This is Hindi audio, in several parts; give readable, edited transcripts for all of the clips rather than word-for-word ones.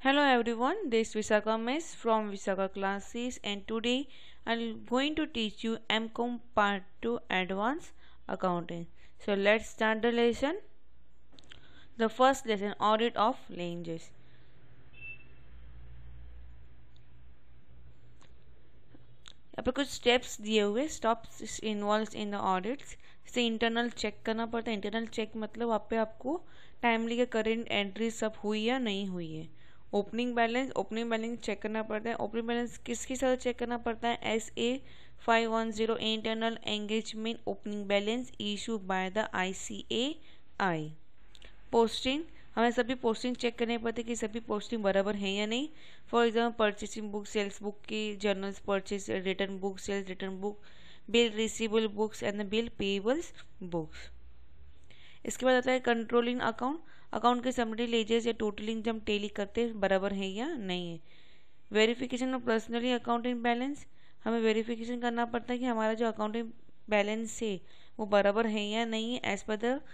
Hello everyone, this is Visakha Miss from Visakha Classes, and today I'm going to teach you MCOM Part 2 Advanced Accounting. So let's start the lesson. The first lesson, Audit of Ranges. यहाँ पे कुछ स्टेप्स दिए हुए steps involve in the audits. जैसे इंटरनल चेक करना पड़ता है. इंटरनल चेक मतलब वहाँ पे आपको टाइमली का करेंट एंट्री सब हुई या नहीं हुई है. ओपनिंग बैलेंस चेक करना पड़ता है. ओपनिंग बैलेंस किसके साथ चेक करना पड़ता है? SA510 internal engagement opening balance issue by the ICAI. Posting, हमें सभी पोस्टिंग चेक करने पड़ते कि सभी पोस्टिंग बराबर है या नहीं. For example purchasing book, sales book की journals, purchase return book, sales return book, bill receivable books and bill payables books. इसके बाद आता है कंट्रोलिंग अकाउंट. अकाउंट के समरी लेजर्स या टोटलिंग जब टेली करते बराबर है या नहीं है. Verification of personally accounting balance, हमें वेरिफिकेशन करना पड़ता है कि हमारा जो अकाउंटिंग बैलेंस है वो बराबर है या नहीं है as per the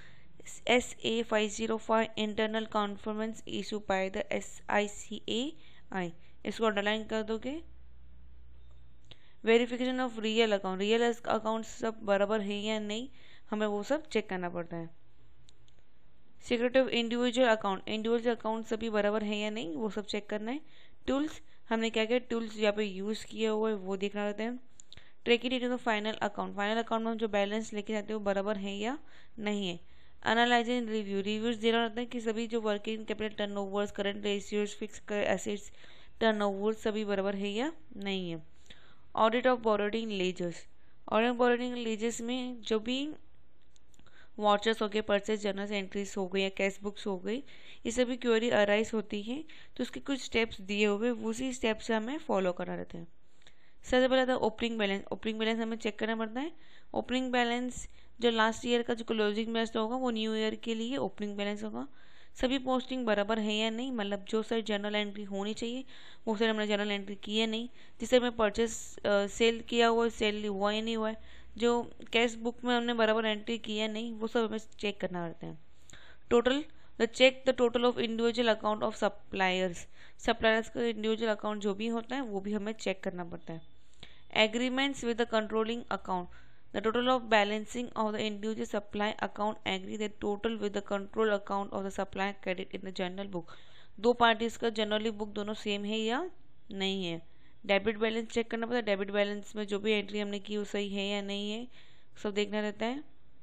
SA505 internal conformance issue by the ICAI. इसको अंडरलाइन कर दोगे. वेरिफिकेशन ऑफ रियल अकाउंट सब बराबर है या नहीं, हमें वो सब चेक करना पड़ता है. सिक्योरिटी ऑफ इंडिविजुअल अकाउंट सभी बराबर है या नहीं, वो सब चेक करना है. टूल्स, हमने क्या क्या टूल्स यहाँ पे यूज़ किया हुआ है वो देखना रहता है. Tracking data of final account में हम जो बैलेंस लेके जाते हैं वो बराबर है या नहीं है. एनालाइजिंग रिव्यूज देना रहता है कि सभी जो working capital turnovers, current ratios, fix assets turnovers सभी बराबर है या नहीं है. ऑडिट ऑफ बोरोइंग लेजर्स में जो भी वाचर्स हो गए, परचेज जर्नल एंट्रीज हो गई या कैश बुक्स हो गई, ये सभी क्वेरी अराइज होती है तो उसके कुछ स्टेप्स दिए हुए उसी स्टेप से हमें फॉलो करना रहता है. सबसे पहले था ओपनिंग बैलेंस हमें चेक करना पड़ता है. ओपनिंग बैलेंस जो लास्ट ईयर का जो क्लोजिंग बैलेंस होगा वो न्यू ईयर के लिए ओपनिंग बैलेंस होगा. सभी पोस्टिंग बराबर है या नहीं, मतलब जो सर जर्नल एंट्री होनी चाहिए वो सर हमने जर्नल एंट्री की है नहीं. जिससे हमें परचेस सेल किया हुआ सेल हुआ ही नहीं हुआ है. जो कैश बुक में हमने बराबर एंट्री की है नहीं, वो सब हमें चेक करना पड़ता है. Check the total of individual account of suppliers का इंडिविजुअल अकाउंट जो भी होता है वो भी हमें चेक करना पड़ता है. Agreements with the controlling account, the total of balancing of the individual supply account agree the total with the control account of the supply credit in the journal book. दो पार्टीज का जनरली बुक दोनों सेम है या नहीं है. डेबिट बैलेंस चेक करना पड़ता है. डेबिट बैलेंस में जो भी एंट्री हमने की वो सही है या नहीं है, सब देखना रहता है.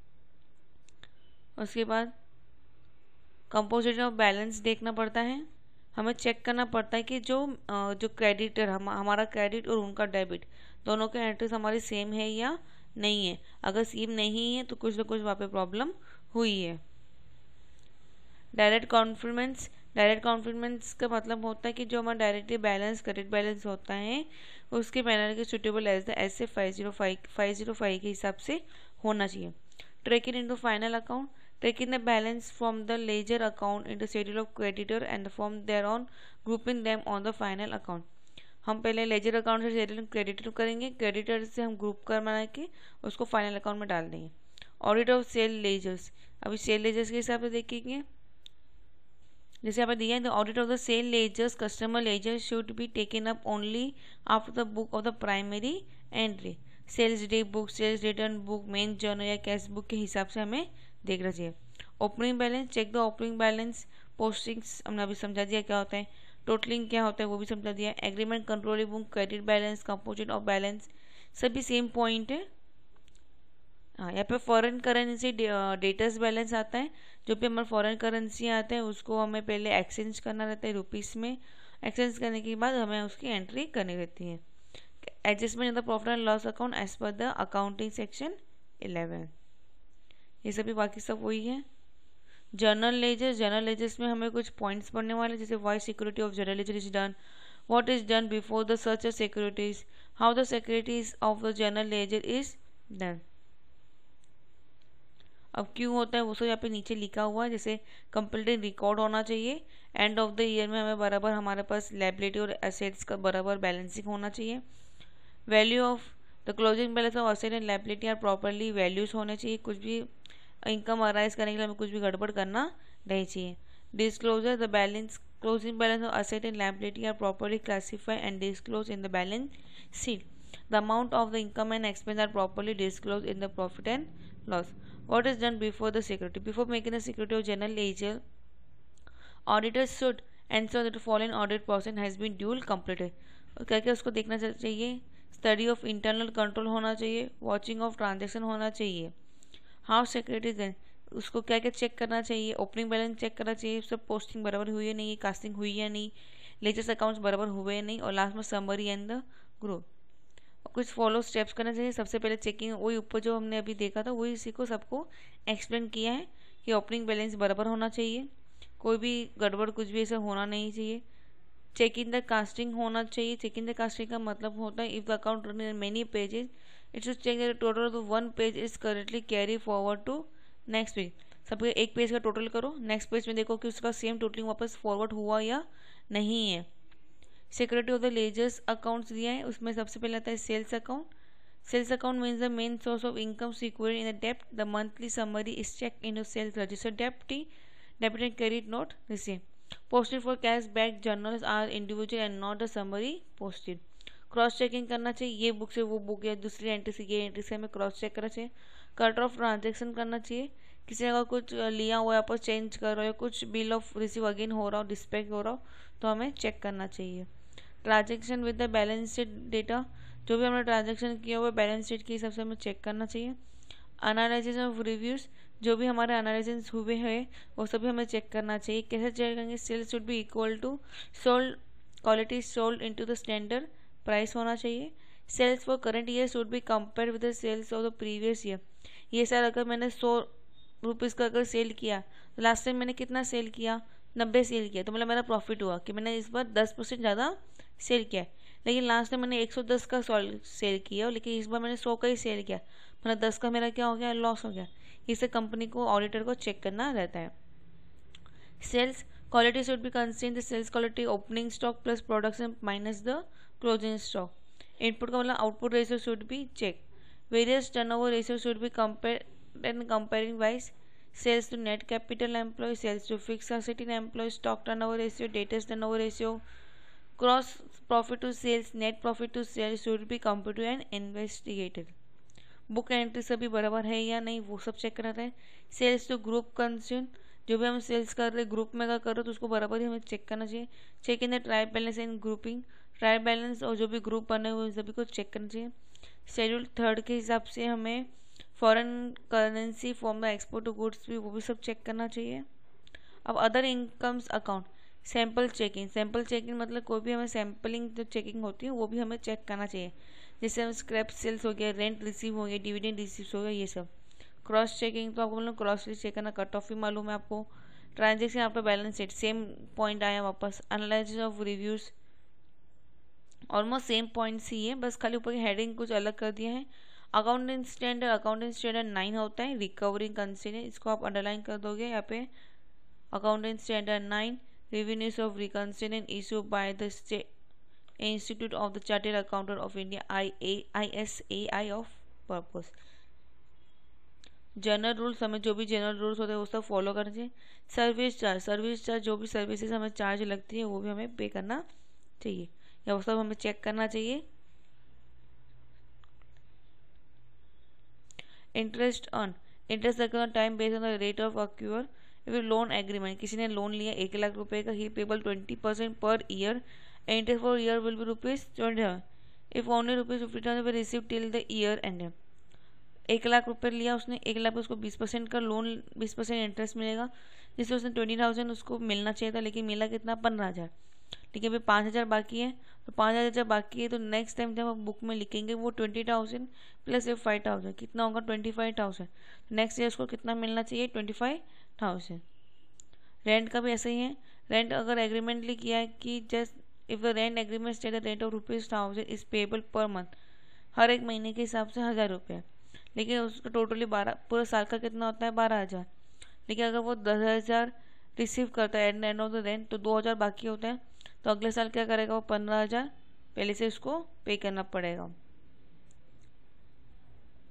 उसके बाद कंपोजिशन ऑफ बैलेंस देखना पड़ता है. हमें चेक करना पड़ता है कि जो क्रेडिटर हमारा क्रेडिट और उनका डेबिट दोनों के एंट्रीज हमारी सेम है या नहीं है. अगर सेम नहीं है तो कुछ ना कुछ वहाँ पे प्रॉब्लम हुई है. डायरेक्ट कॉन्फ्रेंस का मतलब होता है कि जो हमारा डायरेक्टली बैलेंस क्रेडिट बैलेंस होता है उसके मैनर के सुटेबल एज द SA505 के हिसाब से होना चाहिए. Tracking in the final account, tracking the balance from the ledger account in the schedule of creditor and from there on grouping them on the final account. हम पहले लेजर अकाउंट से शेड्यूल क्रेडिटर करेंगे, क्रेडिटर से हम ग्रुप कर बना के उसको फाइनल अकाउंट में डाल देंगे. ऑडिट ऑफ सेल लेजर्स, अभी सेल लेजर्स के हिसाब से देखेंगे. जैसे यहाँ पे दिया है the audit of the sale ledgers customer ledger should be taken up only after the book of the primary entry. Sales day book, sales return book, main journal या कैश बुक के हिसाब से हमें देखना चाहिए. Opening balance, check the opening balance. Postings हमने अभी समझा दिया क्या होता है. टोटलिंग क्या होता है वो भी समझा दिया. Agreement, controlling book, credit balance, composition of balance सभी सेम पॉइंट है. हाँ, यहाँ पे फॉरेन करेंसी डेटर्स बैलेंस आता है. जो भी हमारे फॉरेन करेंसी आते हैं उसको हमें पहले एक्सचेंज करना रहता है रुपीस में. एक्सचेंज करने के बाद हमें उसकी एंट्री करनी रहती है. Adjustment in the profit and loss account as per the accounting section 11. ये सभी बाकी सब वही है. जर्नल लेजर्स में हमें कुछ पॉइंट्स पढ़ने वाले, जैसे why security of journal ledger is done, what is done before the search securities, how the securities of the journal ledger is done. अब क्यों होता है वो सब यहाँ पे नीचे लिखा हुआ है. जैसे कंप्लीट रिकॉर्ड होना चाहिए. एंड ऑफ द ईयर में हमें बराबर हमारे पास लायबिलिटी और एसेट्स का बराबर बैलेंसिंग होना चाहिए. Value of the closing balance of asset and liability are properly values होने चाहिए. कुछ भी इनकम अराइज करने के लिए हमें कुछ भी गड़बड़ करना नहीं चाहिए. Disclosure the balance Closing balance of asset and liability are properly classified and disclosed in the balance sheet. The amount of the income and expense are properly disclosed in the profit and loss. What is done before the security? Before making the security of general ledger, auditors should ensure that the following audit process has been duly completed. और क्या क्या उसको देखना चाहिए? स्टडी ऑफ इंटरनल कंट्रोल होना चाहिए, वॉचिंग ऑफ ट्रांजेक्शन होना चाहिए, हाउ सिक्योरिटी देन उसको क्या क्या चेक करना चाहिए, ओपनिंग बैलेंस चेक करना चाहिए, सब पोस्टिंग बराबर हुई है नहीं, कास्टिंग हुई है नहीं, लेजर्स अकाउंट्स बराबर हुए नहीं, और लास्ट में समरी एंड द ग्रुप। कुछ फॉलो स्टेप्स करना चाहिए। सबसे पहले चेकिंग, वही ऊपर जो हमने अभी देखा था वही इसी को सबको एक्सप्लेन किया है कि ओपनिंग बैलेंस बराबर होना चाहिए, कोई भी गड़बड़ कुछ भी ऐसा होना नहीं चाहिए। चेक इन द कास्टिंग होना चाहिए। चेक इन द कास्टिंग का मतलब होता है if the account run in many pages it should check the total of one page is correctly carry forward to next page. सबके एक पेज का टोटल करो, नेक्स्ट पेज में देखो कि उसका सेम टोटलिंग वापस फॉरवर्ड हुआ या नहीं है। Security of the ledgers accounts दिया है, उसमें सबसे पहले आता है sales account. Sales account means the main source of income secured in the डेप्ट। The monthly summary is check in sales register deputy debit and credit note receive. Posted for cash back journals are individual and not the summary posted. Cross checking करना चाहिए, ये बुक से वो बुक या दूसरी एंट्री से ये एंट्री से हमें क्रॉस चेक करना चाहिए। कट ऑफ ट्रांजेक्शन करना चाहिए, किसी ने अगर कुछ लिया हुआ है आपस चेंज कर रहा हो या कुछ बिल ऑफ रिसीव अगेन हो रहा हो, डिस्पैच हो रहा हो, तो हमें चेक करना चाहिए। Transaction with the balance sheet data, जो भी हमने ट्रांजेक्शन किया हुआ है बैलेंस शीट के हिसाब से हमें चेक करना चाहिए। एनालिसिस ऑफ रिव्यूज़, जो भी हमारे एनालिसिस हुए हैं वो सभी हमें चेक करना चाहिए। कैसे चेक करेंगे? Sales should be equal to sold quality sold into the standard price होना चाहिए। Sales for current year should be compare with the sales of the previous year. ये साल अगर मैंने 100 रुपीज़ का अगर सेल किया तो लास्ट टाइम मैंने कितना सेल किया? 90 सेल किया, तो मतलब मेरा प्रॉफिट हुआ कि मैंने इस बार 10% ज़्यादा सेल किया है। लेकिन लास्ट टाइम मैंने 110 का सेल किया, लेकिन इस बार मैंने 100 का ही सेल किया, मतलब 10 का मेरा क्या हो गया? लॉस हो गया। इसे कंपनी को ऑडिटर को चेक करना रहता है। Sales quality should be consider the sales quality opening stock plus production minus the closing stock. Input का मतलब output ratio should be check. Various turnover ratio should be compare and comparing wise sales to net capital employ, sales to fix asset in employ, stock turnover ratio, debtors turnover ratio, cross profit to sales, net profit to sales should be computed and investigated. Book entry सभी बराबर है या नहीं वो सब चेक कराते हैं। सेल्स टू ग्रुप कंज्यूम, जो भी हम सेल्स कर रहे हैं ग्रुप में अगर कर रहे हो तो उसको बराबर ही हमें चेक करना चाहिए। Check in the trial balance and grouping, trial balance और जो भी ग्रुप बने हुए सभी को चेक करना चाहिए। शेड्यूल 3 के हिसाब से हमें foreign currency from the export to goods भी वो भी सब चेक करना चाहिए। अब other incomes account, sample checking. Sample checking मतलब कोई भी हमें सैम्पलिंग जो चेकिंग होती है वो भी हमें चेक करना चाहिए। जैसे हम स्क्रैप सेल्स हो गया, रेंट रिसीव हो गया, डिविडेंड रिसीव हो गया, ये सब। क्रॉस चेकिंग तो आपको मतलब क्रॉसली चेक करना, कट ऑफ भी मालूम है आपको। ट्रांजेक्शन आपका बैलेंस शीट सेम पॉइंट आया वापस। Analysis of reviews almost same points ही है, बस खाली ऊपर की हेडिंग कुछ अलग कर दिया है। अकाउंटेंट स्टैंडर्ड 9 होता है। रिकवरिंग कंसिडर, इसको आप अंडरलाइन कर दोगे यहाँ पे। Accountant standard 9 revenues of reconciliation issued by the Institute of the Chartered Accountant of India ISAI of purpose। General rules, हमें जो भी जनरल रूल्स होते हैं वो सब फॉलो करना चाहिए। सर्विस चार्ज जो भी सर्विसेज हमें चार्ज लगती है वो भी हमें पे करना चाहिए या वो सब हमें चेक करना चाहिए। इंटरेस्ट लगना time based on the rate of accrue. फिर लोन एग्रीमेंट, किसी ने लोन लिया 1 लाख रुपए का, ही payable 20% per year, interest for year will be ₹20,000 if only ₹50,000 will receive till the year end. 1 lakh रुपए लिया उसने, 1 लाख पे उसको 20% का लोन, 20% इंटरेस्ट मिलेगा, जिससे उसने 20,000 उसको मिलना चाहिए था, लेकिन मिला कितना? 15,000। लेकिन अभी 5,000 बाकी है, तो 5,000 जब बाकी है तो नेक्स्ट टाइम जब हम बुक में लिखेंगे वो 20,000 प्लस 5,000 कितना होगा? 25,000। नेक्स्ट ईयर उसको कितना मिलना चाहिए? 25,000। रेंट का भी ऐसा ही है। रेंट अगर एग्रीमेंटली किया है कि just if the rent agreement state the rent of ₹1,000 is payable per month, हर एक महीने के हिसाब से 1,000 रुपये, लेकिन उसका टोटली 12 पूरे साल का कितना होता है? 12,000। लेकिन अगर वो 10,000 रिसीव करता है एंड ऑफ द रेंट तो 2,000 बाकी होता है, तो अगले साल क्या करेगा? वो 15,000 पहले से उसको पे करना पड़ेगा।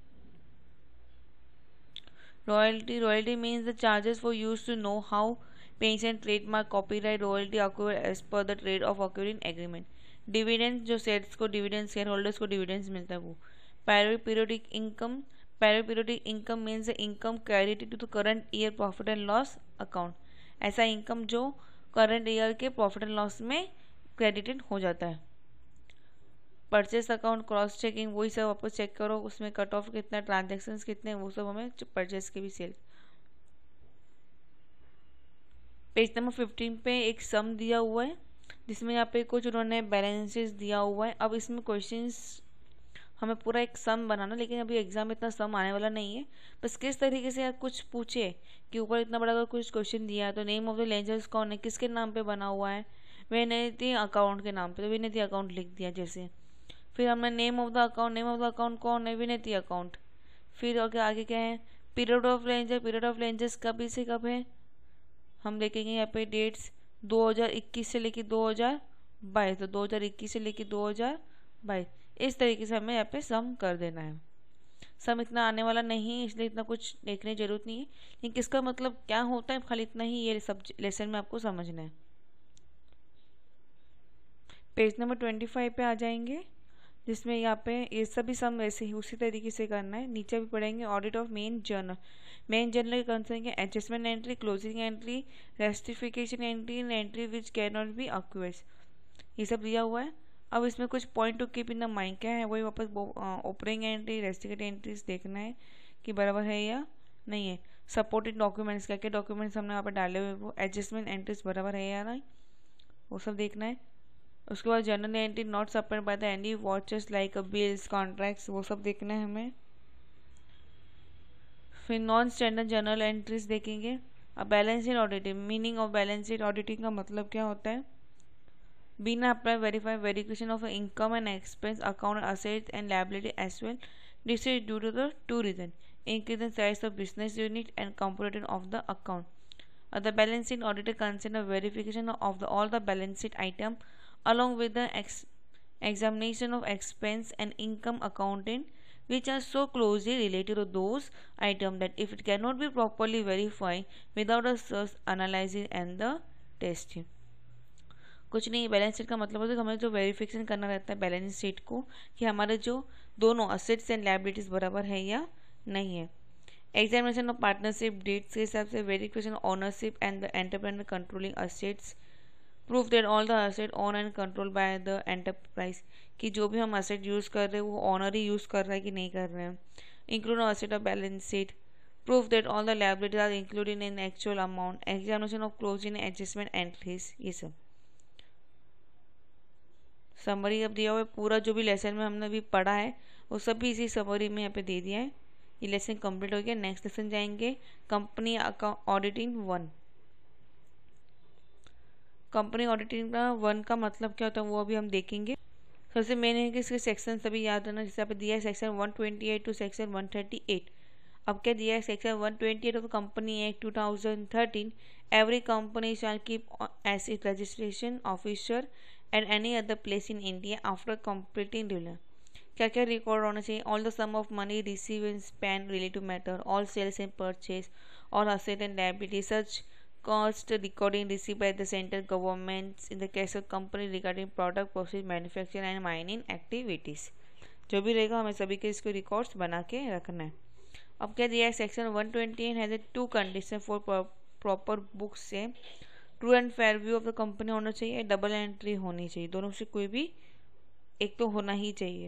Royalty means the charges for use to know how pension, trademark, copyright, royalty acquire as per the trade of acquiring agreement. Dividend, जो शेयर्स को डिविडेंड, शेयर होल्डर्स को डिविडेंड्स मिलता है वो। Periodic income, periodic income means the income credited to the current year profit and loss account, ऐसा इनकम जो करंट ईयर के प्रॉफिट एंड लॉस में क्रेडिटेड हो जाता है। परचेस अकाउंट, क्रॉस चेकिंग, वही सब वापस चेक करो उसमें कट ऑफ कितना, ट्रांजेक्शन्स कितने, वो सब हमें परचेस के भी सेल। पेज नंबर 15 पे एक सम दिया हुआ है जिसमें यहाँ पे कुछ उन्होंने बैलेंसेस दिया हुआ है। अब इसमें क्वेश्चंस हमें पूरा एक सम बनाना, लेकिन अभी एग्जाम में इतना सम आने वाला नहीं है। बस किस तरीके से कुछ पूछे कि ऊपर इतना बड़ा अगर कुछ क्वेश्चन दिया है तो नेम ऑफ द लेंजर्स कौन है, किसके नाम पे बना हुआ है, विनती अकाउंट के नाम पे, तो विनती अकाउंट लिख दिया जैसे। फिर हमने name of the account, name of the account कौन है, विनती अकाउंट। फिर आगे क्या है, period of ledger, period of ledgers कब से कब है, हम देखेंगे यहाँ पे डेट्स 2021 से लेकर 2022, तो 2021 से लेकर 2022, इस तरीके से हमें यहाँ पे सम कर देना है। सम इतना आने वाला नहीं है इसलिए इतना कुछ देखने की जरूरत नहीं है, लेकिन किसका मतलब क्या होता है खाली इतना ही ये सब लेसन में आपको समझना है। पेज नंबर 25 पे आ जाएंगे जिसमें यहाँ पे ये सभी सम वैसे ही उसी तरीके से करना है। नीचे भी पढ़ेंगे audit of main journal, main journal concern के adjustment entry, closing entry, rectification entry and entry which can not be accrued, ये सब दिया हुआ है। अब इसमें कुछ point to keep in the mind क्या है, वही वापस ओपनिंग एंट्री, रेस्टिकेट एंट्रीज देखना है कि बराबर है या नहीं है। सपोर्टिंग डॉक्यूमेंट्स, क्या क्या डॉक्यूमेंट्स हमने यहाँ पर डाले हुए वो एडजस्टमेंट एंट्रीज बराबर है या नहीं, वो सब देखना है। उसके बाद journal entry not supported by the any watches like bills, contracts, वो सब देखना है हमें। फिर नॉन स्टैंडर्ड जर्नल एंट्रीज देखेंगे। अब balance sheet auditing, meaning of balance sheet auditing का मतलब क्या होता है, बिना apply verify verification of income and expense account, assets and liability as well. This is due to the two reason, increase in size of business unit and component of the account. The balance sheet auditor consider verification of all the balance sheet item along with the examination of expense and income accounting which are so closely related to those items that if it cannot be properly verified without a search analysis and the testing. कुछ नहीं, बैलेंस शीट का मतलब होता है कि हमें जो वेरिफिकेशन करना रहता है बैलेंस शीट को कि हमारे जो दोनों असेट्स एंड लायबिलिटीज बराबर है या नहीं है। एग्जामिनेशन ऑफ पार्टनरशिप डेट्स के हिसाब से, verification ownership and the entrepreneur controlling assets, proof that all the asset own and control by the enterprise, कि जो भी हम असेट यूज़ कर रहे हैं वो ऑनर ही यूज़ कर रहा है कि नहीं कर रहे हैं। Include asset of balance sheet, proof that all the liabilities are included in actual amount, examination of closing adjustment entries, ये सब समरी अब दिया हुआ है। पूरा जो भी लेसन में हमने अभी पढ़ा है वो सब भी इसी समरी में यहाँ पे दे दिया है। ये लेसन कंप्लीट हो गया। नेक्स्ट लेसन जाएंगे कंपनी ऑडिटिंग 1। कंपनी ऑडिटिंग का 1 का मतलब क्या होता है वो अभी हम देखेंगे। सबसे मेन है कि इसके सेक्शन सभी याद रहना, जैसे यहाँ पे दिया है सेक्शन 128 टू सेक्शन 138। अब क्या दिया है section 128 of company act 2013, every company shall keep as it registration officer and any other place in India after completing dealer. क्या क्या रिकॉर्ड होना चाहिए, all the sum of money receive in spend relative matter, all sales and purchase, all asset and liability, such cost recording received by the central governments in the case of company regarding product process manufacture and mining activities। जो भी रहेगा हमें सभी के इसको रिकॉर्ड्स बना के रखना है। अब क्या दिया है section 128 has a 2 condition for proper books से, true and fair view of the company होना चाहिए, डबल एंट्री होनी चाहिए, दोनों से कोई भी एक तो होना ही चाहिए।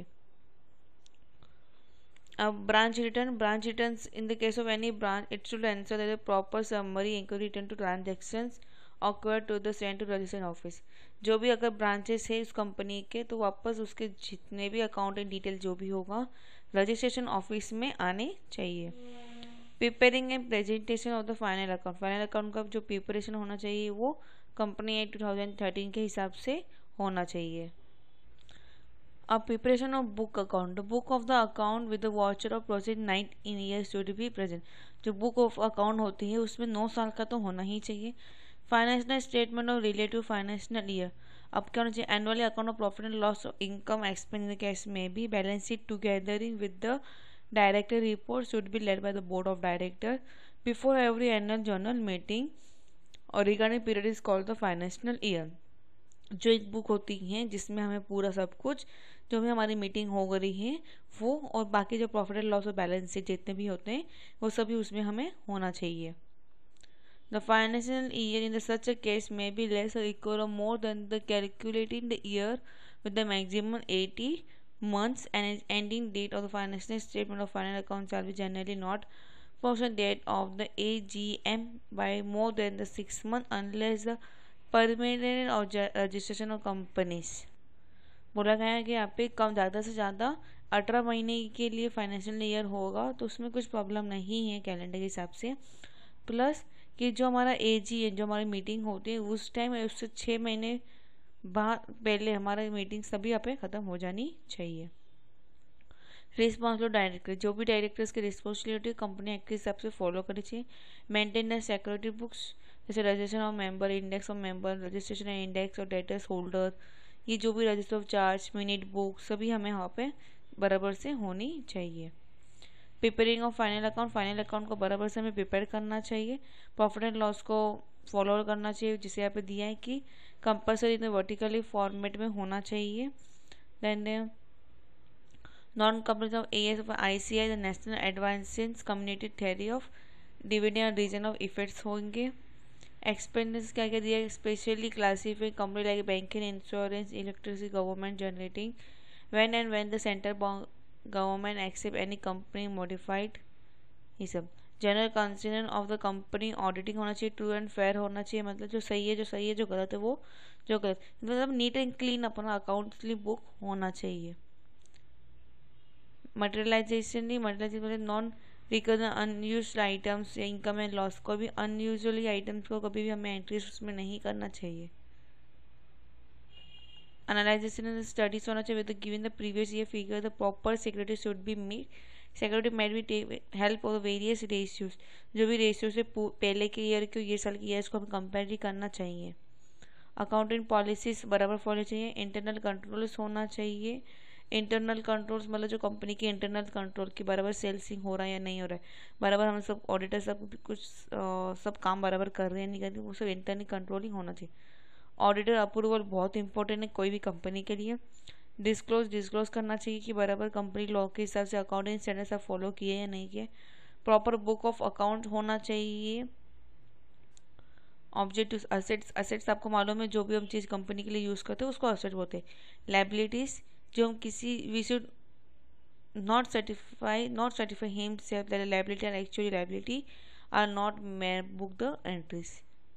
अब branch returns in the case of any branch it should answer that a proper summary inquiry return to transactions occurred to the central registration office। जो भी अगर ब्रांचेस है उस कंपनी के तो वापस उसके जितने भी अकाउंटिंग डिटेल जो भी होगा रजिस्ट्रेशन ऑफिस में आने चाहिए। Preparing and presentation of the final account का जो प्रिपरेशन होना चाहिए वो कंपनी एक्ट 2013 के हिसाब से होना चाहिए। अब preparation of book account, book of the account with the voucher of process 9 years should be present. जो बुक ऑफ अकाउंट होती है उसमें 9 साल का तो होना ही चाहिए। Financial statement of relative financial year, अब क्या होना चाहिए, annually account of profit and loss, income expense in the case में भी, balance sheet togethering with the director report should be laid by the board of director before every annual journal meeting और regarding period is called the financial year. जो एक बुक होती है जिसमें हमें पूरा सब कुछ जो भी हमारी मीटिंग हो गई है वो और बाकी जो प्रॉफिट एंड लॉस और बैलेंस शीट जितने भी होते हैं वो सभी उसमें हमें होना चाहिए। The financial year in such a case may be less or equal or more than the calculating the year with the maximum 80 months and its ending date of the financial statement of final account shall be generally not posted date of the AGM by more than the 6 months unless the permanent or registration of companies। बोला गया है कि यहाँ पे कम ज़्यादा से ज़्यादा 18 महीने के लिए फाइनेंशियल ईयर होगा तो उसमें कुछ प्रॉब्लम नहीं है कैलेंडर के हिसाब से। प्लस कि जो हमारा एजी है जो हमारी मीटिंग होती है उस टाइम उससे 6 महीने बाद पहले हमारा मीटिंग सभी यहाँ पे ख़त्म हो जानी चाहिए। रिस्पॉन्सिबल डायरेक्टर, जो भी डायरेक्टर्स की रिस्पॉन्सिबिलिटी कंपनी एक्ट के हिसाब से फॉलो करनी चाहिए। मेंटेन द सिक्योरिटी बुक्स जैसे registration of member, index of member, registration index और डेटर्स होल्डर, ये जो भी register of charge, minute book सभी हमें यहाँ पे बराबर से होनी चाहिए। प्रिपेयरिंग ऑफ फाइनल अकाउंट को बराबर से हमें प्रिपेयर करना चाहिए। प्रॉफिट एंड लॉस को फॉलो करना चाहिए जिसे यहाँ पे दिया है कि कंपल्सरी इतने वर्टिकली फॉर्मेट में होना चाहिए। Then non complete of AS of ICI the national advances community theory of dividend reason of effects होंगे। एक्सपेंसेस क्या क्या दिया है, specially classified company like banking, insurance, electricity, government generating, when and when the central government except any company modified, ये सब। General consideration of the company auditing होना चाहिए, ट्रू एंड फेयर होना चाहिए, मतलब जो सही है जो गलत है वो जो गलत, मतलब नीट एंड क्लीन अपना अकाउंटली बुक होना चाहिए। मटेरियलाइजेशन मतलब नॉन रिकॉर्ड अनयूज्ड आइटम्स या इनकम एंड लॉस को भी अनयूजुअली आइटम्स को कभी भी हमें एंट्रीज उसमें नहीं करना चाहिए। एनालाइजेशन स्टडीज होना चाहिए with given the previous year figure the proper security should be meet, security mat be help of various ratios, जो भी रेशियो से पहले के ईयर के ये साल के ईयर को हमें कंपेयर करना चाहिए। अकाउंटिंग पॉलिसीज बराबर फॉलो चाहिए। इंटरनल कंट्रोल्स होना चाहिए। इंटरनल कंट्रोल्स मतलब जो कंपनी की इंटरनल कंट्रोल की बराबर सेल्सिंग हो रहा है या नहीं हो रहा है, बराबर हम सब ऑडिटर सब कुछ सब काम बराबर कर रहे हैं नहीं कर रहे, वो सब इंटरनल कंट्रोलिंग होना चाहिए। ऑडिटर अप्रूवल बहुत इंपॉर्टेंट है कोई भी कंपनी के लिए। डिस्क्लोज करना चाहिए कि बराबर कंपनी लॉ के हिसाब से अकाउंटिंग स्टैंडर्ड सब फॉलो किए या नहीं किए। प्रॉपर बुक ऑफ अकाउंट होना चाहिए। ऑब्जेक्टिव असेट्स आपको मालूम है जो भी हम चीज़ कंपनी के लिए यूज़ करते हैं उसको असेट बोलते हैं। लाइबिलिटीज जो हम किसी we should not certify himself that a liability and actually liability are not mere book the entries।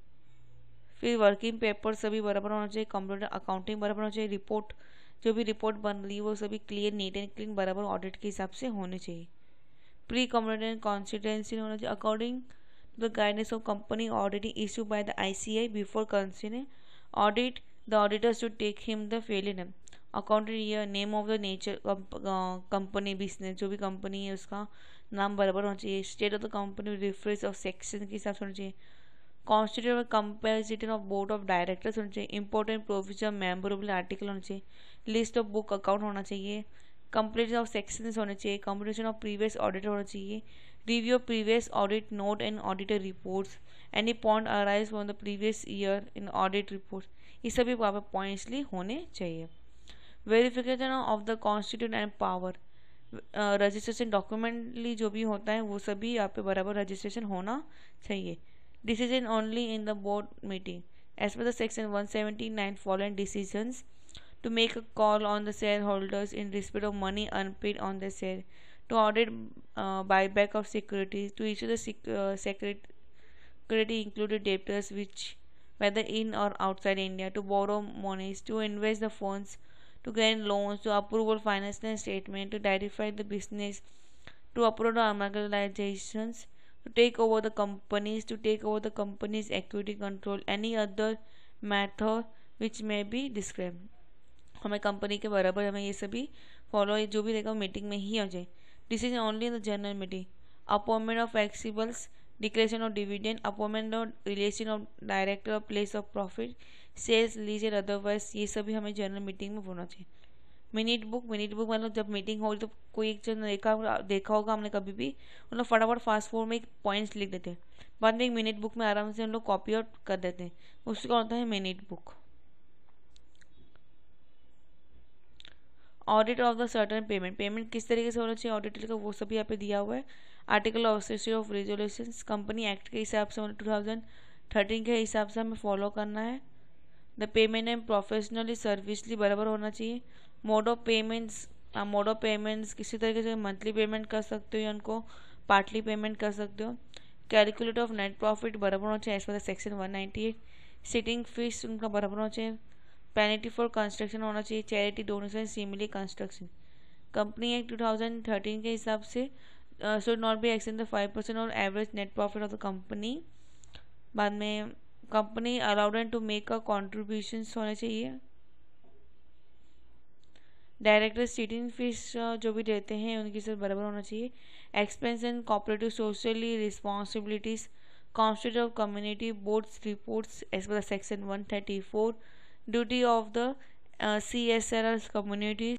फिर वर्किंग पेपर सभी बराबर होना चाहिए। कंप्यूटर अकाउंटिंग बराबर होना चाहिए। रिपोर्ट जो भी रिपोर्ट बन रही है वो सभी क्लियर नीट एंड क्लीन बराबर ऑडिट के हिसाब से होने चाहिए। प्री कंप्यूटर कॉन्सिस्टेंसी होना चाहिए according to the guidance of company auditing issue by the ICI before considering audit the auditor should take him the failure accountant year, name of the nature company business जो भी कंपनी है उसका नाम बराबर होना चाहिए। State of the company reference of section के हिसाब से होना चाहिए। कॉन्स्टिट्यूट और comparison of board of directors होना चाहिए। इंपॉर्टेंट प्रोविजन मेमोरेबल आर्टिकल होना चाहिए। लिस्ट ऑफ बुक अकाउंट होना चाहिए। कंप्लीट ऑफ सेक्शंस होने चाहिए। कंप्लीशन ऑफ प्रीवियस ऑडिट होना चाहिए। Review of previous audit note and auditor reports, any point arise from the previous year in audit report, ये सभी पॉइंट्सली होने चाहिए। Verification of the constitute and power, registration डॉक्यूमेंटली जो भी होता है वो सभी यहाँ पे बराबर रजिस्ट्रेशन होना चाहिए। Decision only in the board meeting as per the section 179 following decisions to make a call on the shareholders in respect of money unpaid on the share, to audit buyback of securities, to issue the security included debtors which whether in or outside India, to borrow monies, to invest the funds, to grant loans, to approve financial statement, to diversify the business, to approve the organizations, to take over the companies, equity control, any other matter which may be described। हमें कंपनी के बराबर हमें ये सभी फॉलो जो भी रहेगा मीटिंग में ही हो जाए। Decision only in the general meeting. Appointment of flexibles, declaration of dividend, appointment of relation of director of place of profit, sales lease and otherwise, ये सभी हमें जनरल मीटिंग में होना चाहिए। मिनट बुक मतलब जब मीटिंग हो रही तो कोई एक जन देखा होगा हमने कभी भी, उन लोग फटाफट फास्ट फॉरवर्ड में एक पॉइंट्स लिख देते हैं, बाद में एक मिनट बुक में आराम से उन लोग कॉपी आउट कर देते हैं, उसका होता है minute book. Audit of the certain payment किस तरीके से होना चाहिए ऑडिटर का, वो सब यहाँ पे दिया हुआ है। Article of resolution company act के हिसाब से 2013 के हिसाब से हमें फॉलो करना है। द पेमेंट एंड प्रोफेशनली सर्विसली बराबर होना चाहिए। मोड ऑफ पेमेंट्स किसी तरीके से मंथली पेमेंट कर सकते हो या उनको पार्टली पेमेंट कर सकते हो। कैलकुलेट ऑफ नेट प्रॉफिट बराबर होना चाहिए as per section 198। Sitting fees उनका बराबर होना चाहिए। पेनल्टी फॉर कंस्ट्रक्शन होना चाहिए, charity donation similar construction. Company act 2013 के हिसाब से should not be extend the 5% और average net profit of the company. बाद में company allowed and to make a contributions होने चाहिए। डायरेक्टर सीटिंग फीस जो भी देते हैं उनकी सब बराबर होना चाहिए। Expense and cooperative socially responsibilities constitute of community boards reports as per section 134। Duty of the CSR community.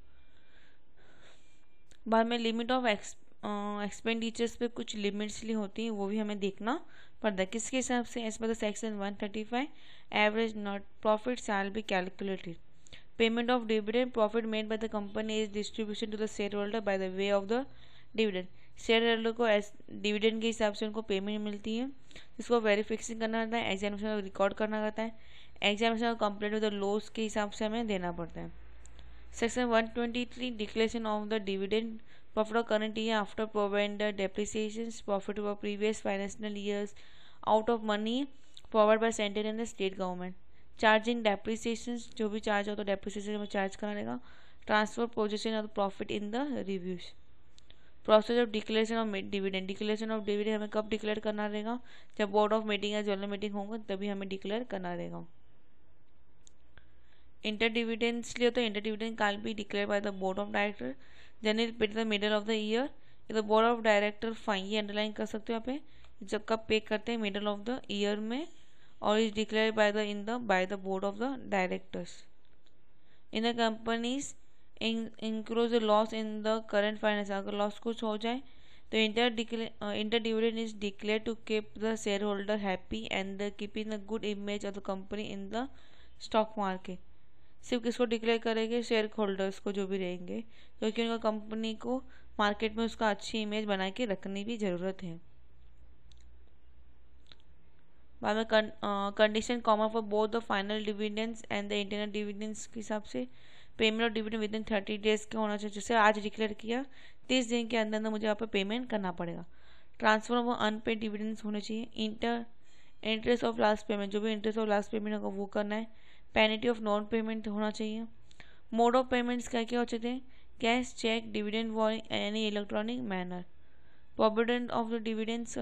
बाद में लिमिट ऑफ एक्सपेंडिचर्स पे कुछ लिमिट्स ली होती हैं, वो भी हमें देखना पड़ता है किसके हिसाब से, as per the section 135। Average net profit shall be calculated. Payment of dividend profit made by the company is distribution to the share holder by the way of the dividend. Share holder को डिविडेंड के हिसाब से उनको पेमेंट मिलती है, जिसको वेरिफिकेशन करना रहता है, एग्जामिनेशन रिकॉर्ड करना रहता है, examination complete with the loss के हिसाब से हमें देना पड़ता है। Section 123 declaration of the dividend profit of current year after providing the depreciations profit of previous financial years out of money provided by central and the state government। Charging depreciations जो भी चार्ज हो तो डेप्रिसिएशन में चार्ज करना रहेगा। Transfer position of profit in the reviews. Process of declaration of declaration of dividend हमें कब डिक्लेयर करना रहेगा, जब बोर्ड ऑफ मीटिंग या जनरल मीटिंग होगा तभी हमें डिक्लेयर करना रहेगा। इंटर डिविडेंड्स लिए तो inter dividend can be declare by the board of director generally paid the middle of the year. The board of director fine, ये अंडरलाइन कर सकते हो यहाँ पे, जब कब पे करते हैं मिडल ऑफ द ईयर में, और is declare by the board of the directors. In the companies include the loss in the current finance, अगर लॉस कुछ हो जाए तो inter dividend is declare to keep the share holder happy and keeping the good image of the company in the stock market. सिर्फ किसको डिक्लेयर करेंगे, शेयर होल्डर्स को जो भी रहेंगे, क्योंकि उनका कंपनी को मार्केट में उसका अच्छी इमेज बना के रखने की ज़रूरत है। बाद में condition common for both the final dividends and the internal dividends के हिसाब से payment of dividend within 30 days के होना चाहिए। जैसे आज डिक्लेयर किया 30 दिन के अंदर अंदर मुझे यहाँ पर पेमेंट करना पड़ेगा। ट्रांसफर ऑफ अनपेड डिविडेंड्स होने चाहिए। इंटरेस्ट ऑफ लास्ट पेमेंट, जो भी इंटरेस्ट ऑफ लास्ट पेमेंट होगा वो करना है। पेनल्टी ऑफ नॉन पेमेंट होना चाहिए। मोड ऑफ पेमेंट्स क्या क्या हो सकते हैं, cash, cheque, dividend owing any electronic manner. Provident of the dividends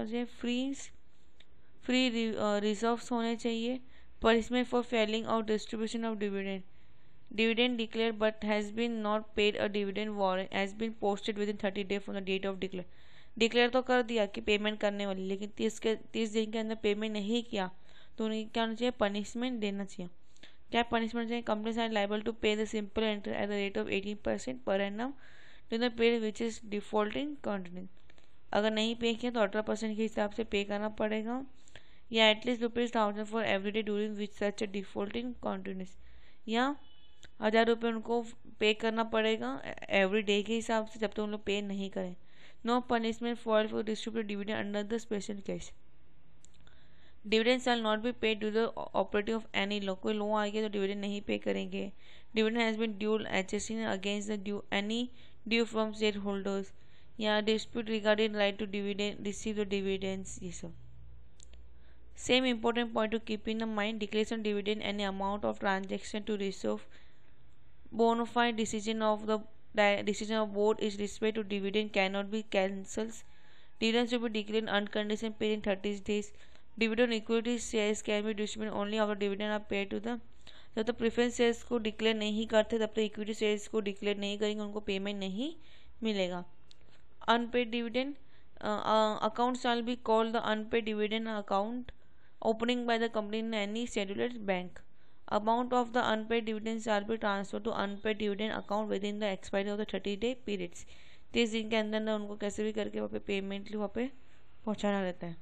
free reserves होने चाहिए। पनिशमेंट फॉर फेलिंग और distribution of dividend declare but has been not paid a dividend warrant has been posted within 30 days from the date of declare तो कर दिया कि पेमेंट करने वाली, लेकिन 30 दिन के अंदर पेमेंट नहीं किया तो उन्हें क्या होना चाहिए, पनिशमेंट देना चाहिए। क्या पनिशमेंट चाहिए, companies are liable to pay the simple interest at the rate of 18% per annum to the paid which is defaulting continue. अगर नहीं पे किया तो 18% के हिसाब से पे करना पड़ेगा, या at least ₹1000 for every day during which such a defaulting continues, या 1000 रुपये उनको पे करना पड़ेगा एवरी डे के हिसाब से जब तक उन लोग पे नहीं करें। No punishment for distribute dividend under the special case. Dividend shall not be paid to the operative of any law, कोई लॉ आ गया तो डिविडेंड नहीं पे करेंगे। Dividend has been due HSC against the due any due from share holders, या dispute regarding right to dividend receive the dividends, ये सब। Same important point to keep in the mind, declaration dividend any amount of transaction to resolve bona fide decision of board is respect to dividend cannot be cancelled. Dividends should be declared unconditional paid in 30 days. Dividend equity shares can be distributed only after dividend are paid to the, जब तक प्रेफरेंस शेयर्स को डिक्लेयर नहीं करते तब तक इक्विटी शेयर्स को डिक्लेयर नहीं करेंगे, उनको पेमेंट नहीं मिलेगा। Unpaid dividend account shall be called the unpaid dividend account opening by the company in any scheduled bank. Amount of the unpaid dividends are be transfer to unpaid dividend account within the expiry of the 30-day periods. 30 दिन के अंदर ना उनको कैसे भी करके वहाँ पे पेमेंट वहाँ पे पहुँचाना रहता है।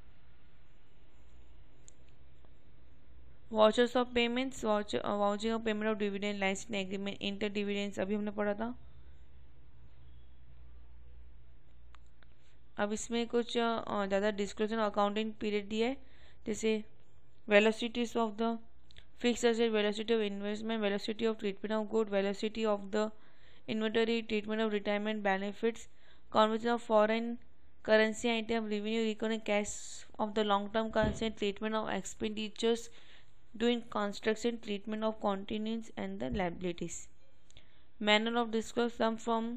Vouchers of payments, vouching of payment of dividend, licence agreement, inter dividends अभी हमने पढ़ा था। अब इसमें कुछ ज़्यादा डिस्क्लोजर अकाउंटिंग पीरियड दिया है, जैसे velocities of the fixed asset, velocity of investment, velocity of treatment of good, velocity of the inventory, treatment of retirement benefits, conversion of foreign currency item, revenue recording cash of the long term currency, treatment of expenditures doing construction, treatment of contingents and the liabilities. Manner of disclose, some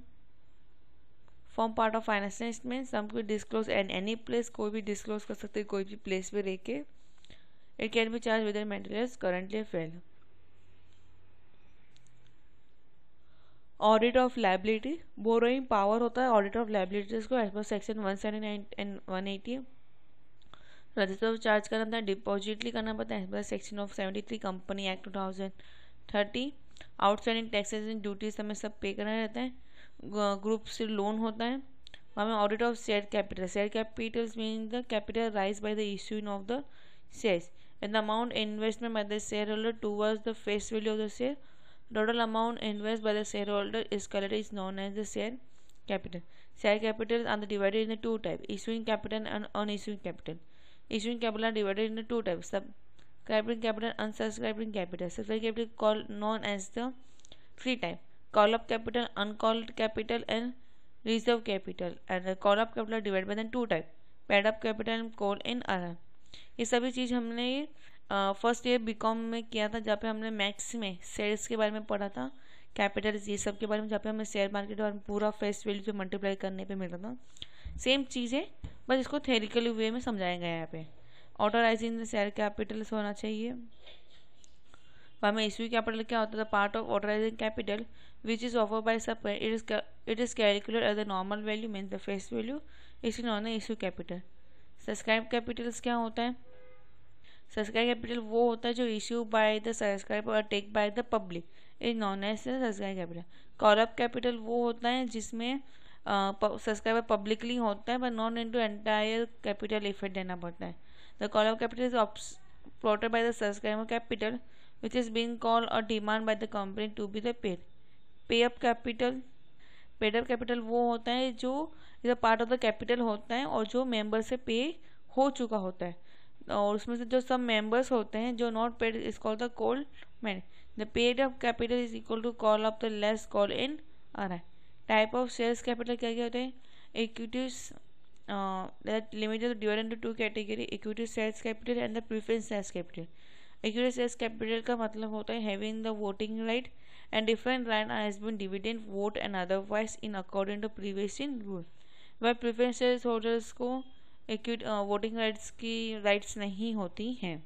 form part of financial statement, some could disclose at any place, कोई भी disclose कर सकते कोई भी place पे रह के। It can be charged within materials currently available. Audit of liability, borrowing power होता है audit of liabilities को as per section 179 and 180। Register of charge करना था, डिपॉजिटली करना पड़ता है section of 73 company act 2030। Outstanding taxes and duties हमें सब पे करना रहता है। ग्रुप से लोन होता है, वहाँ में audit of share capital, share capitals mean the capital raise by the issuing of the shares and the amount investment by the share holder towards the face value of the share. Total amount invest by the share holder is calculated is known as the share capital. Share capital are divided in two type, issuing capital and unissuing capital. Issuing capital are divided into two types: subscribing capital, unsubscribing capital. Subscribing capital called known as the three type: call up capital, uncalled capital, and reserve capital. And the call up capital are divided by the two type: paid up capital and call in RR. ये सभी चीज़ हमने फर्स्ट ईयर बीकॉम में किया था, जहाँ पे हमने मैथ्स में शेयर्स के बारे में पढ़ा था, कैपिटल ये सब के बारे में, जहाँ पे हमें शेयर मार्केट और पूरा फेस वैल्यू पे मल्टीप्लाई करने पे मिल रहा था। सेम चीज़ है, बस इसको थेरिकली वे में समझाया गया है यहाँ पे। ऑथराइजिंग शेयर कैपिटल होना चाहिए। वहाँ में इश्यू कैपिटल क्या होता था? Part of authorising capital which is offer by सब, it is calculated as the normal value means the face value, इसी नॉन है इश्यू कैपिटल। सब्सक्राइब कैपिटल्स क्या होता है? सब्सक्राइब कैपिटल वो होता है जो इश्यू बाय द सब्सक्राइबर और take by the public, is known as subscribe capital. Call up capital वो होता है जिसमें सब्सक्राइबर पब्लिकली होता है but not into entire capital effect देना पड़ता है। The call up capital is plotted by the subscriber capital which is being called और demand by the company to be the paid. Pay up capital, paid up capital वो होता है जो is a part of the capital होता है और जो मेंबर से पे हो चुका होता है, और उसमें से जो सब मेंबर्स होते हैं जो not paid is called the call man. The paid up capital is equal to call up the less call in arrear. Type of shares capital क्या क्या होते हैं? Equities limited divided into two category: equity shares capital and the preference shares capital. Equity shares capital का मतलब होता है having the voting right and different right has been dividend vote and otherwise in according to previous in rule. वह प्रेफरेंस शेयर्स होल्डर्स को इक्विटी वोटिंग राइट्स की राइट्स नहीं होती हैं।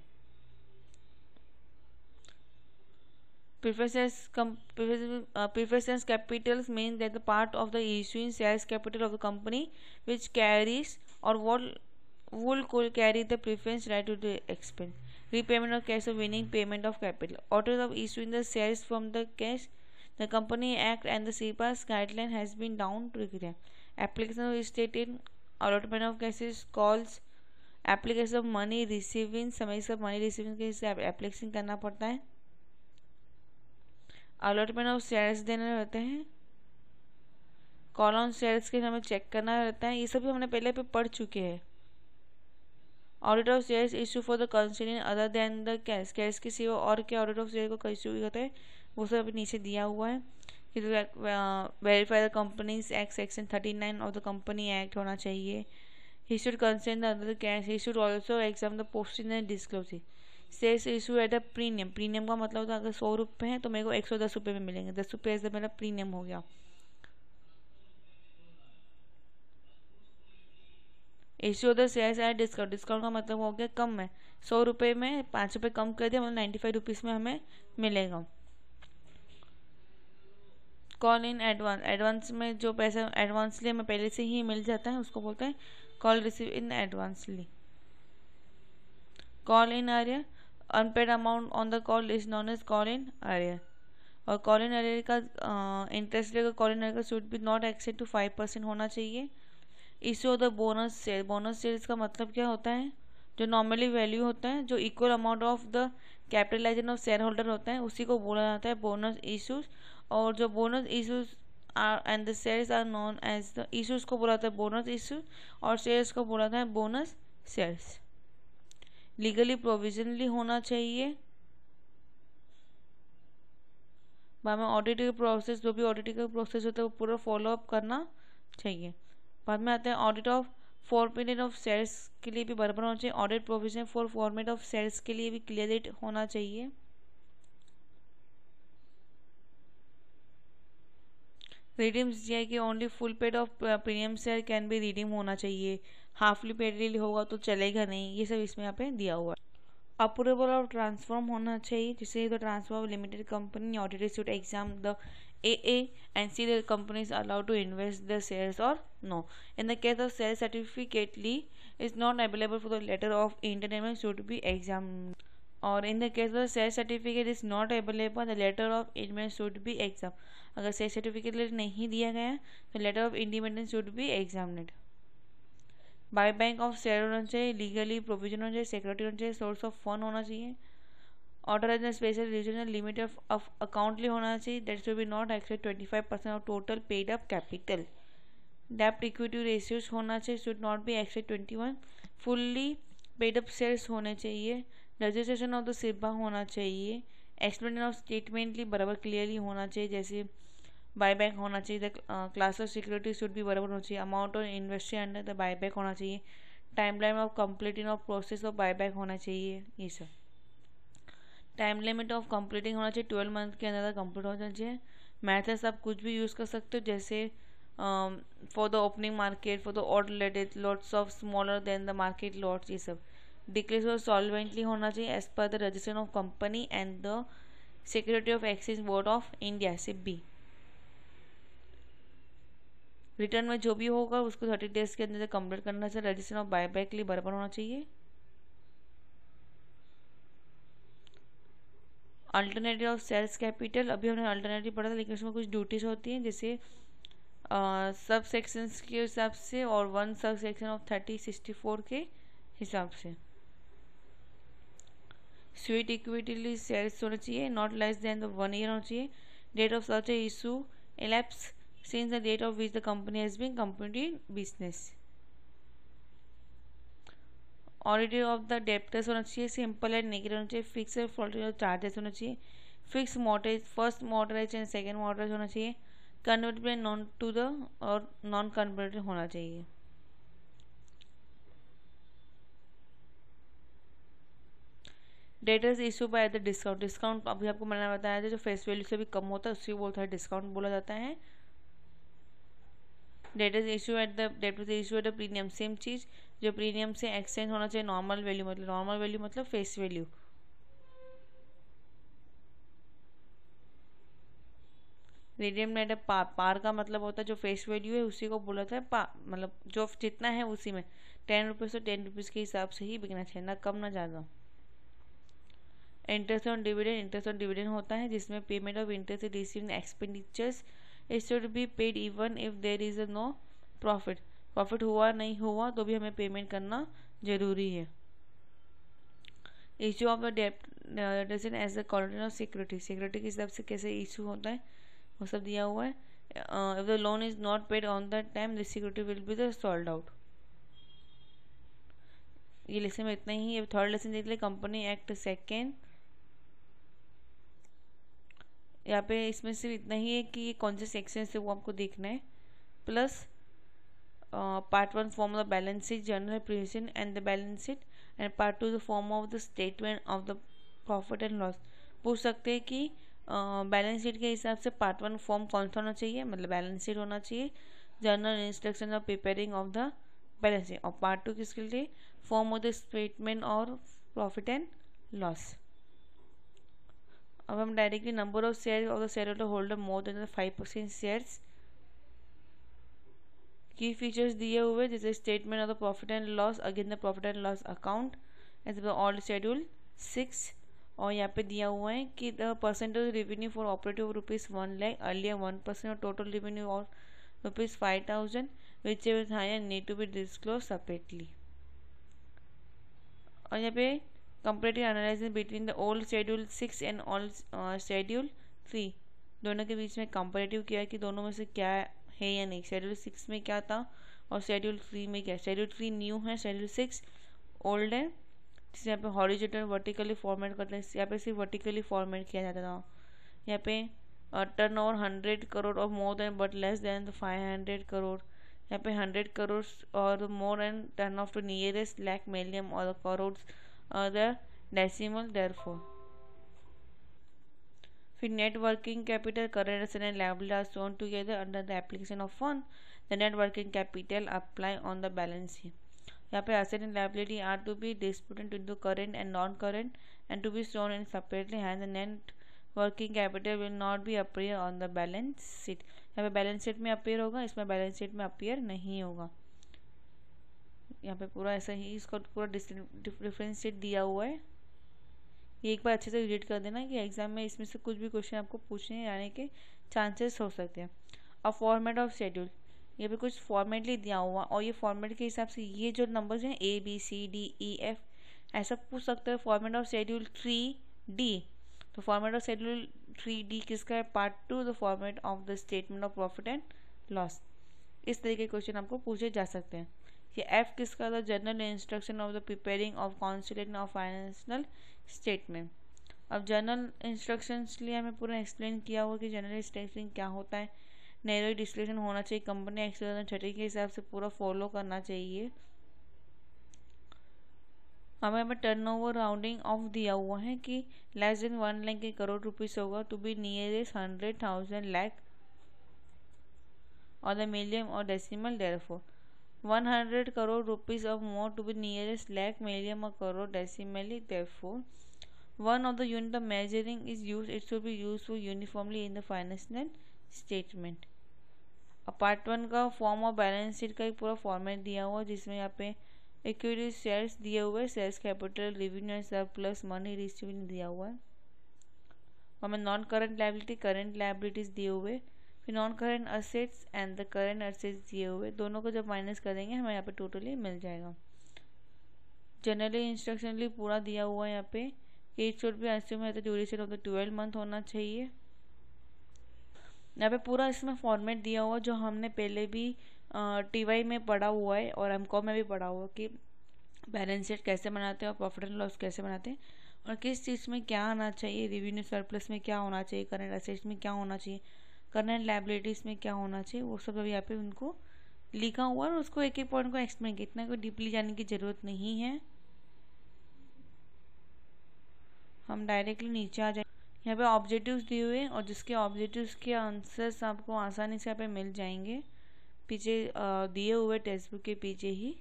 Preference capitals mean that the part of the issuing shares capital of the company which carries or will carry the preference right to the expense, repayment of cash of winning, payment of capital. Orders of issuing the shares from the cash, the Company Act and the CPAS guideline has been down to criteria. Application of stated allotment of cases, calls, application of money receiving, समय सब money receiving के हिसाब एप्लीकेशन करना पड़ता है। अलॉटमेंट ऑफ शेयर्स देने रहते हैं, कॉल ऑन शेयर्स के हमें चेक करना रहता है, ये सब भी हमने पहले पे पढ़ चुके हैं। Audit of shares issue for the considering other than the cash, cash की सिवा और क्या ऑडिट ऑफ शेयर को इशू होता है वो सब अभी नीचे दिया हुआ है। Verify the companies act section 39 of the company act होना चाहिए। He should consider the other cash, he should also exam the posting and disclosing. Shares issue at a premium, premium का मतलब होता है अगर 100 रुपये हैं तो मेरे को 110 रुपये में मिलेंगे, 10 रुपये ऐसा मेरा प्रीमियम हो गया। Issue the shares at discount, discount का मतलब हो गया कम है, 100 रुपये में 5 रुपये कम कर दिया, मतलब 95 रुपीज़ में हमें मिलेगा। कॉल इन एडवांस, एडवांस में जो पैसा एडवांसली हमें पहले से ही मिल जाता है उसको बोलते हैं call receive in advancely. Call in आ रहा है unpaid amount on the call is known as call in arrear, और कॉल इन अरियर का interest rate call in arrear का should be not exceed to 5% होना चाहिए। Issue the bonus share, bonus shares का मतलब क्या होता है, जो नॉर्मली वैल्यू होता है, जो equal amount of the capitalisation of share holder होता है, उसी को बोला जाता है बोनस इशूज। और जो bonus issues and the shares are known as the issues को बोला जाता है बोनस इशूज, और शेयर्स को बोला जाता है बोनस शेयर्स। लीगली प्रोविजनली होना चाहिए। बाद में ऑडिट का प्रोसेस, जो भी ऑडिट का प्रोसेस होता है वो पूरा फॉलो अप करना चाहिए। बाद में आते हैं audit of format of shares के लिए भी बराबर होना चाहिए। Audit provision for format of shares के लिए भी क्लियर होना चाहिए। रिडीम दिया कि only full paid of premium share can be redeem होना चाहिए, हाफली पेड होगा तो चलेगा नहीं, ये सब इसमें यहाँ पे दिया हुआ है। अप्रूवल ऑफ ट्रांसफॉर्म होना चाहिए, जिससे the transform limited company auditor should exam the AA and see the company is allowed to invest the shares or no. In the case of share certificate is not available for the letter of intent should be examined. Or in the case of share certificate is not available, the letter of intent should be examined. अगर share certificate नहीं दिया गया तो letter of intent should be examined. Buy back of share होना चाहिए, लीगली प्रोविजन होना चाहिए, सिक्योरिटी होना चाहिए, सोर्स ऑफ फंड होना चाहिए, authorise special regional limit of accountly होना चाहिए, that should be not exceed 25% of total paid up capital. डेप्ट इक्विटी रेशियोज होना चाहिए, should not be exceed 21। Fully paid up shares होने चाहिए, रजिस्ट्रेशन ऑफ द सिब्बा होना चाहिए, एक्सप्लेनेशन ऑफ स्टेटमेंटली बराबर क्लियरली होना चाहिए, जैसे बायबैक होना चाहिए, क्लास ऑफ सिक्योरिटी शुड भी बराबर होना चाहिए, amount of invested under the buyback होना चाहिए, timeline of completing of process of buyback होना चाहिए, ये सब। टाइम लिमिट ऑफ कंप्लीटिंग होना चाहिए, 12 मंथ के अंदर कंप्लीट होना चाहिए। मैथड्स आप कुछ भी यूज़ कर सकते हो, जैसे for the opening market, for the odd lated lots of smaller than the market lots, ये सब। डिक्लेरेशन सॉल्वेंटली होना चाहिए as per the registration of company and the security of exchange board of India SEBI। Return में जो भी होगा उसको 30 डेज के अंदर कंप्लीट करना चाहिए। रजिस्ट्रेशन ऑफ बायबैक के लिए बराबर होना चाहिए। अल्टरनेटिव ऑफ शेयर्स कैपिटल, अभी हमने अल्टरनेटिव पढ़ा था, लेकिन उसमें कुछ ड्यूटीज होती हैं, जैसे सब सेक्शंस के हिसाब से और 1 सब सेक्शन ऑफ 3064 के हिसाब से। स्वीट इक्विटी शेयर्स होना चाहिए, not less than the 1 year होना चाहिए। Date of such a issue elapsed since the date of which the company has been completed business. Audit of the debtors होना चाहिए, सिंपल एंड नेगेटिव होना चाहिए, फिक्स एंड फ्लोटिंग चार्जेस होना चाहिए, fix mortgage, first mortgage and second mortgage होना चाहिए, कन्वर्टेबल नॉन टू द और नॉन कन्वर्टेबल होना चाहिए। Debtors issue by the discount, discount अभी आपको मैंने बताया था जो फेस वैल्यू से भी कम होता है उससे बोलता है डिस्काउंट बोला जाता है। Debtors issue at the premium, same चीज़, जो प्रीमियम से एक्सचेंज होना चाहिए नॉर्मल वैल्यू मतलब face value. Redeem at par का मतलब होता है जो फेस वैल्यू है उसी को बोला था मतलब जो जितना है उसी में 10 रुपीज़ तो 10 रुपीज़ के हिसाब से ही बिकना चाहिए, ना कम ना ज़्यादा। इंटरेस्ट ऑन डिविडेंड होता है जिसमें payment of interest received expenditures it should be paid even if there is no profit हुआ नहीं हुआ तो भी हमें पेमेंट करना जरूरी है। Issue of the debt as the quality of security के हिसाब से कैसे इशू होता है वो सब दिया हुआ है। If the loan is not paid on the time the security will be the sold out. ये लेसन में इतना ही है। थर्ड लेसन देख ले, कंपनी एक्ट सेकेंड, यहाँ पे इसमें सिर्फ इतना ही है कि ये कौन से सेक्शन से वो आपको देखना है। Plus part 1 form of the balance sheet, general provision and the balance sheet, and part 2 the form of the statement of the profit and loss. पूछ सकते हैं कि बैलेंस शीट के हिसाब से पार्ट 1 फॉर्म कौन सा होना चाहिए, मतलब बैलेंस शीट होना चाहिए, general instruction of preparing of the balance sheet, और पार्ट 2 किसके लिए, फॉर्म ऑफ द स्टेटमेंट और प्रॉफिट एंड लॉस। अब हम directly number of share of the share holder more than 5% shares, की फीचर्स दिए हुए जैसे statement of the profit and loss, again the profit and loss account as per all schedule 6, और यहाँ पे दिया हुआ है कि the percentage revenue for operative ₹1 lakh, earlier 1% of total revenue और ₹5,000 which is higher need to be disclose separately. और यहाँ पे comparative analysis between the old schedule 6 and old schedule 3, दोनों के बीच में कंपेरेटिव किया कि दोनों में से क्या है या नहीं। शेड्यूल 6 में क्या था और शेड्यूल 3 में क्या। शेड्यूल 3 न्यू है, शेड्यूल 6 ओल्ड है, जिसे यहाँ पे हॉरिजॉन्टल वर्टिकली फॉर्मेट करते हैं, यहाँ पे सिर्फ वर्टिकली फॉर्मेट किया जाता था। यहाँ पे टर्न ओवर 100 करोड़ और more than but less than 500 crore. यहाँ पे 100 करोड़ और more and turn off to nearest lakh million और करोड़ द डेसिमल देयरफॉर। फिर net working capital, current asset and liability are shown together under the application of fund. The net working capital apply on the balance sheet. यहाँ पे asset and liability are to be disputed into current and non current and to be shown in separately, hence the net working capital will not be appear on the balance sheet. यहाँ पे बैलेंस शीट में अपीयर होगा, इसमें बैलेंस शीट में अपीयर नहीं होगा। यहाँ पे पूरा ऐसा ही इसका पूरा डिफरेंस शीट दिया हुआ है। ये एक बार अच्छे से रीड कर देना कि एग्जाम में इसमें से कुछ भी क्वेश्चन आपको पूछने आने के चांसेस हो सकते हैं। अब फॉर्मेट ऑफ शेड्यूल, ये भी कुछ फॉर्मेटली दिया हुआ और ये फॉर्मेट के हिसाब से ये जो नंबर्स हैं ABCDEF ऐसा पूछ सकते हैं। फॉर्मेट ऑफ शेड्यूल 3D, तो फॉर्मेट ऑफ शेड्यूल 3D किसका है, part 2, the format of the statement of profit and loss. इस तरीके के क्वेश्चन आपको पूछे जा सकते हैं। ये F किसका था, general instruction of the preparing of consolidated of financial statement. अब जनरल इंस्ट्रक्शंस लिए हमें पूरा एक्सप्लेन किया हुआ कि जनरल इंस्ट्रक्शन क्या होता है। नैरो डिस्क्लेशन होना चाहिए, कंपनी एक्ट 2006 के हिसाब से पूरा फॉलो करना चाहिए। हमें हमें टर्नओवर राउंडिंग ऑफ दिया हुआ है कि लेस देन 1 लाख के करोड़ रुपीस होगा टू बी नियरेस्ट 100,000 लाख और द मिलियन और decimal therefore 100 crore rupees of more to be nearest lakh million or crore decimally. Therefore, one of the unit of measuring is used. It should be used for uniformly in the financial statement. अब पार्ट 1 का फॉर्म ऑफ बैलेंस शीट का एक पूरा फॉर्मेट दिया हुआ है, जिसमें यहाँ पे इक्विटी शेयर्स दिए हुए, shares capital, revenue surplus, money received दिया हुआ है। हमें non current liability, current liabilities दिए हुए, फिर non current assets and the current assets दिए हुए, दोनों को जब माइनस करेंगे हमें यहाँ पे टोटली मिल जाएगा। जनरली इंस्ट्रक्शनली पूरा दिया हुआ है यहाँ पे। इट शुड बी अस्यूम है तो ड्यूरेशन ऑफ द 12 मंथ होना चाहिए। यहाँ पे पूरा इसमें फॉर्मेट दिया हुआ जो हमने पहले भी TY में पढ़ा हुआ है और MCOM में भी पढ़ा हुआ कि बैलेंस शीट कैसे बनाते हैं और प्रॉफिट एंड लॉस कैसे बनाते हैं और किस चीज़ में क्या आना चाहिए, रेवेन्यू सरप्लस में क्या होना चाहिए, करंट असेट्स में क्या होना चाहिए, करंट लायबिलिटीज में क्या होना चाहिए, वो सब अभी यहाँ पे उनको लिखा हुआ है और उसको एक एक पॉइंट को एक्सप्लेन किया। इतना कोई डीपली जाने की ज़रूरत नहीं है, हम डायरेक्टली नीचे आ जाए। यहाँ पे ऑब्जेक्टिव्स दिए हुए हैं और जिसके ऑब्जेक्टिव्स के आंसर्स आपको आसानी से यहाँ पे मिल जाएंगे, पीछे दिए हुए टेक्स्ट बुक के पीछे ही।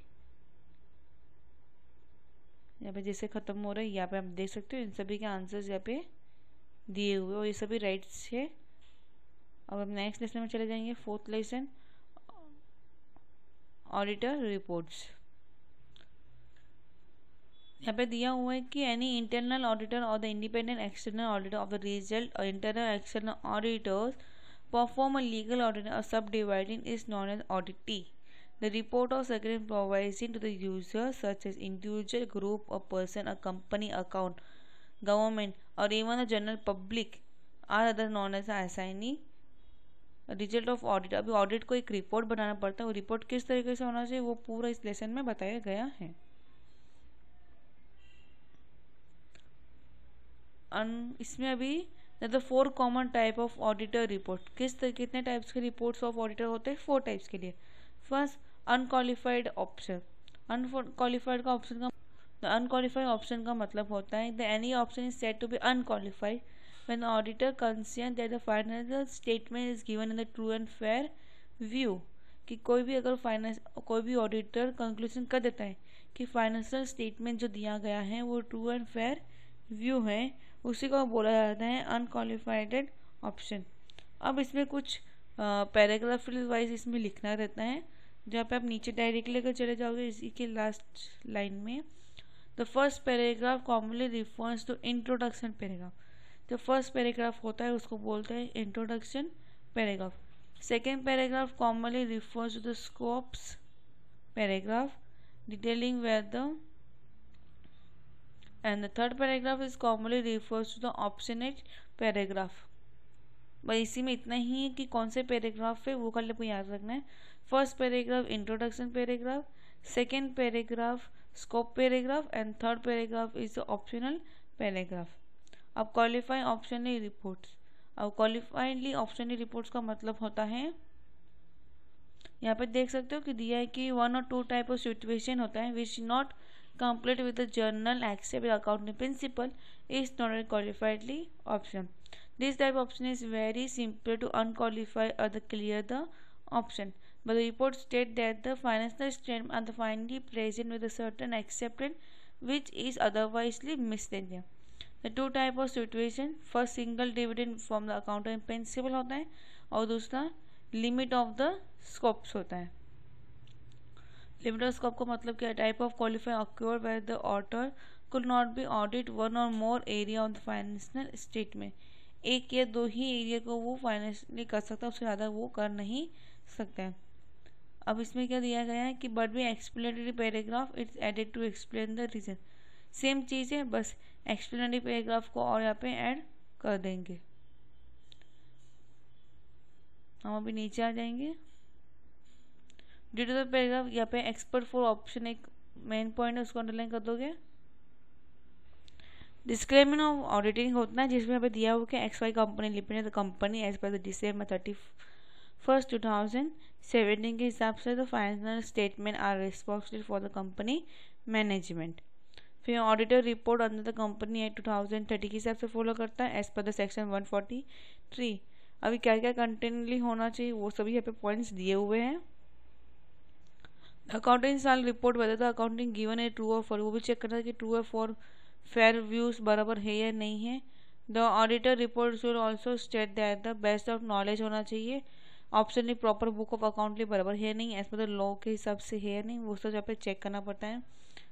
यहाँ पे जैसे ख़त्म हो रहा है यहाँ पे आप देख सकते हो इन सभी के आंसर्स यहाँ पे दिए हुए और ये सभी राइट्स है। अब हम नेक्स्ट लेसन में चले जाएंगे, 4th लेसन, ऑडिटर रिपोर्ट्स। यहाँ पे दिया हुआ है कि एनी इंटरनल ऑडिटर और the independent external auditor of the result और internal external auditors perform a legal audit or subdividing is known as auditee. The report or second providing to the user such as individual, group or person, a company, account, government or even the general public are other known as assignee. Result of audit, अभी ऑडिट को एक रिपोर्ट बनाना पड़ता है, वो रिपोर्ट किस तरीके से होना चाहिए वो पूरा इस लेसन में बताया गया है। इसमें अभी the 4 common type of auditor report, कितने टाइप्स के रिपोर्ट्स ऑफ ऑडिटर होते हैं, 4 टाइप्स के लिए। First, unqualified option. Unqualified option का मतलब होता है the any option is said to be unqualified when the auditor considers that the financial statement is given in the true and fair view। कि कोई भी ऑडिटर कंक्लूजन कर देता है कि फाइनेंशियल स्टेटमेंट जो दिया गया है वो ट्रू एंड फेयर व्यू है, उसी को बोला जाता है अनक्वालिफाइड ऑप्शन। अब इसमें कुछ पैराग्राफ वाइज इसमें लिखना रहता है, जहाँ पे आप नीचे डायरेक्ट लेकर चले जाओगे इसी के लास्ट लाइन में। The first paragraph commonly refers to introduction paragraph. जो फर्स्ट पैराग्राफ होता है उसको बोलते हैं introduction paragraph. Second paragraph commonly refers to the scopes paragraph detailing where the and the third paragraph is commonly refers to the optionate paragraph। बस इसी में इतना ही है कि कौन से पैराग्राफ है वो कल आपको याद रखना है। First paragraph introduction paragraph, second paragraph scope paragraph and third paragraph is the optional paragraph. अब क्वालिफाई ऑप्शनली रिपोर्ट्स। अब क्वालिफाइडली ऑप्शनली रिपोर्ट्स का मतलब होता है, यहाँ पे देख सकते हो कि दिया है कि 1 or 2 टाइप ऑफ सिचुएशन होता है which not complete with the journal accept accounting principle is not a qualifiedly option. This type of option is very simple to unqualify or the clear the option, but the report state that the financial statement are the finally present with a certain accepted which is otherwise misleading. The two type of situation, first single dividend from the accounting principle होता है और दूसरा limit of the scopes होता है। लिमिटेड स्कोप का मतलब क्या है? Type of qualify occur where the auditor could not be audit one और more area of the financial statement. एक या दो ही एरिया को वो फाइनेंशियली कर सकता है, उससे ज़्यादा वो कर नहीं सकता है। अब इसमें क्या दिया गया है कि बट भी explanatory paragraph it's added to explain the reason. Same चीज़ है, बस एक्सप्लेनेटरी पैराग्राफ को और यहाँ पे ऐड कर देंगे। हम अभी नीचे आ जाएंगे। ड्यू टू द पैराग्राफ यहाँ पे एक्सपर्ट फॉर ऑप्शन एक मेन पॉइंट है, उसको अंडरलाइन कर दोगे। डिस्क्लेमर ऑफ ऑडिटिंग होता है जिसमें यहाँ पे दिया हुआ कि XY company limited the company as per the December 31, 2017 के हिसाब से the financial statement are responsible for the company management. फिर auditor report under the company act 2030 के हिसाब से फॉलो करता है एज पर द सेक्शन 143। अभी क्या क्या कंटेंटली होना चाहिए वो सभी यहाँ पे पॉइंट्स दिए हुए हैं। अकाउंटिंग साल रिपोर्ट वजह था अकाउंटिंग गिवन है ट्रू और फॉर, वो भी चेक करना है कि ट्रू और फॉर फेयर व्यूज बराबर है या नहीं है। The auditor report should also state that the best of knowledge होना चाहिए। ऑप्शन नहीं प्रॉपर बुक ऑफ अकाउंटली बराबर है नहीं, एज पर द लॉ के हिसाब से है नहीं, वो सब यहाँ पे चेक करना पड़ता है।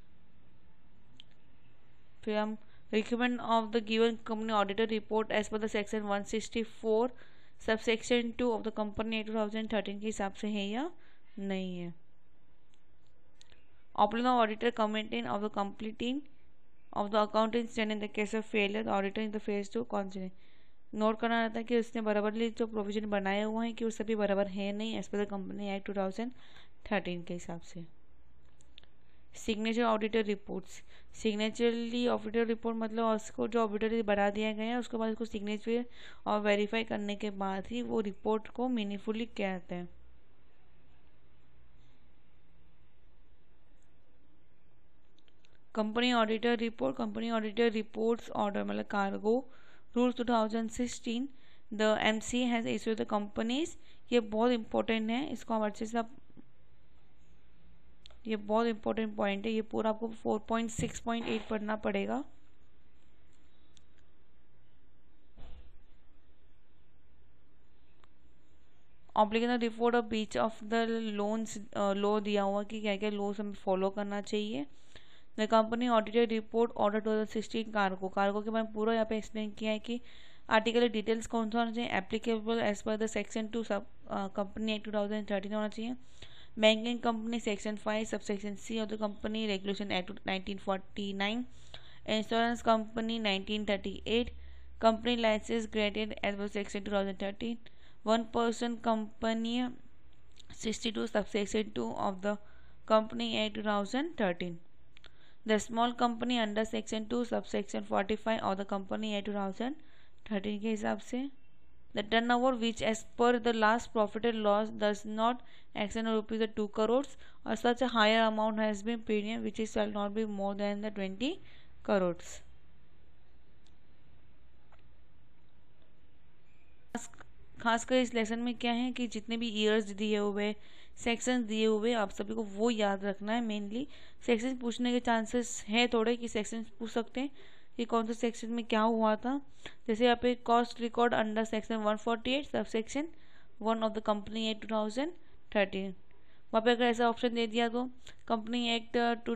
फिर हम recommend of the given company auditor report as per the section 164 sub section 2 of the company act 2013 के हिसाब से है या नहीं है। Opinion of auditor commenting of the completing of the accounting stand in the case of failure, the auditor in the phase 2 consider। Note करना रहता है कि उसने बराबरली जो प्रोविजन बनाए हुए हैं कि वो सभी बराबर है नहीं as per the company act 2013 के हिसाब से। Signature auditor reports. Signaturely auditor report मतलब उसको जो ऑडिटर बना दिया गया है उसके बाद उसको सिग्नेचर और वेरीफाई करने के बाद ही वो रिपोर्ट को मीनिंगफुली कहते हैं। Company auditor report, company auditor reports order मतलब cargo rules 2016 the MC has issued the companies. ये बहुत इंपॉर्टेंट है, इसको हम अच्छे से आप, ये बहुत इंपॉर्टेंट पॉइंट है, ये पूरा आपको 4.6.8 पढ़ना पड़ेगा। Obligation report of beach of the loans, law दिया हुआ कि क्या क्या लॉस हमें फॉलो करना चाहिए। The company auditor report order 2016 cargo, cargo के बारे में पूरा यहाँ पे एक्सप्लेन किया है कि आर्टिकल डिटेल्स कौन सा होना चाहिए, applicable as per the section 2 sub company act 2013 होना चाहिए। Banking company section 5 sub section C of the company regulation act 1949। Insurance company 1938। Company license graded as per section 2013। 1 person company 62 sub section 2 of the company act 2013। The small company under section 2 subsection 45 of the company Act 2013 के हिसाब से। The turnover which as per the last profit and loss does not exceed rupees 2 crores or such a higher amount has been paid which is shall not be more than the 20 crores। खासकर इस लेसन में क्या है कि जितने भी ईयर्स दिए हुए, सेक्शंस दिए हुए, आप सभी को वो याद रखना है। मेनली सेक्शन पूछने के चांसेस है थोड़े कि सेक्शन पूछ सकते हैं कि कौन सा सेक्शन में क्या हुआ था। जैसे यहाँ पे cost record under section 148 sub section 1 of the company act 2013। वहाँ पे अगर ऐसा ऑप्शन दे दिया तो company act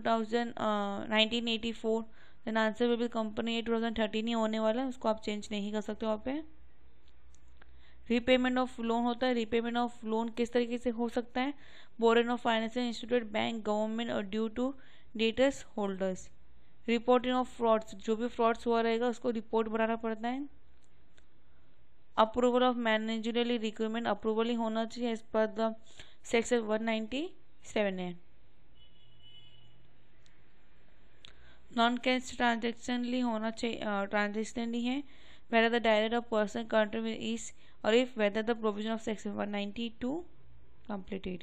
1984, then answer will be company act 2013 ही होने वाला है, उसको आप चेंज नहीं कर सकते वहाँ पे। रीपेमेंट ऑफ लोन होता है, रीपेमेंट ऑफ लोन किस तरीके से हो सकता है, boron of financial institute, bank, government और due to debtors holders. Reporting of frauds, जो भी फ्रॉड्स हुआ रहेगा उसको रिपोर्ट बनाना पड़ता है। Approval of managerial recruitment, approval ही होना चाहिए एज पर द सेक्शन 197 है। नॉन कैश ट्रांजेक्शनली होना चाहिए, ट्रांजेक्शनली है whether the direct or personal contribution is or if whether the provision of section 192 completed.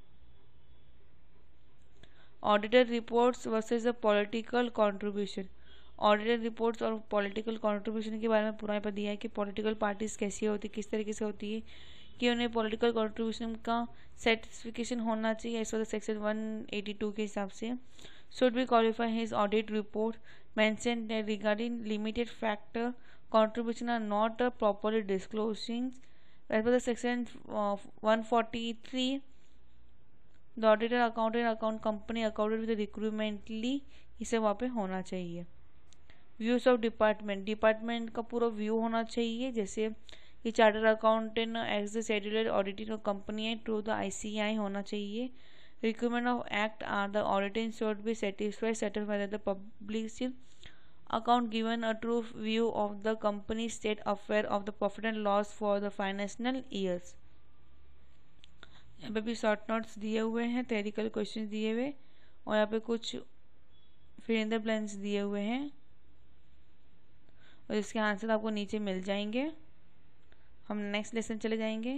Auditor reports versus a political contribution, auditor reports और पॉलिटिकल कंट्रीब्यूशन के बारे में पूरा यहाँ दिया है कि पॉलिटिकल पार्टीज कैसी होती है, किस तरीके से होती है, कि उन्हें पॉलिटिकल कंट्रीब्यूशन का सर्टिफिकेशन होना चाहिए इस वजह सेक्शन 182 के हिसाब से। Should be qualify his audit report mention that regarding limited factor contribution are not properly disclosing as per the section 143, the auditor accountant account company accounted with recruitmentally, इसे वहाँ पे होना चाहिए। व्यूज ऑफ डिपार्टमेंट, डिपार्टमेंट का पूरा व्यू होना चाहिए, जैसे कि charter accountant as the schedular auditing company है टू द ICAI होना चाहिए। Recruitment of act are the auditing should be satisfied by the public account given a true view of the company's state affair of the profit and loss for the financial years। यहाँ पे भी शॉर्ट नोट्स दिए हुए हैं, थ्योरेटिकल क्वेश्चन दिए हुए और यहाँ पे कुछ फिर इन द ब्लैंक्स दिए हुए हैं और इसके आंसर आपको नीचे मिल जाएंगे। हम नेक्स्ट लेसन चले जाएंगे।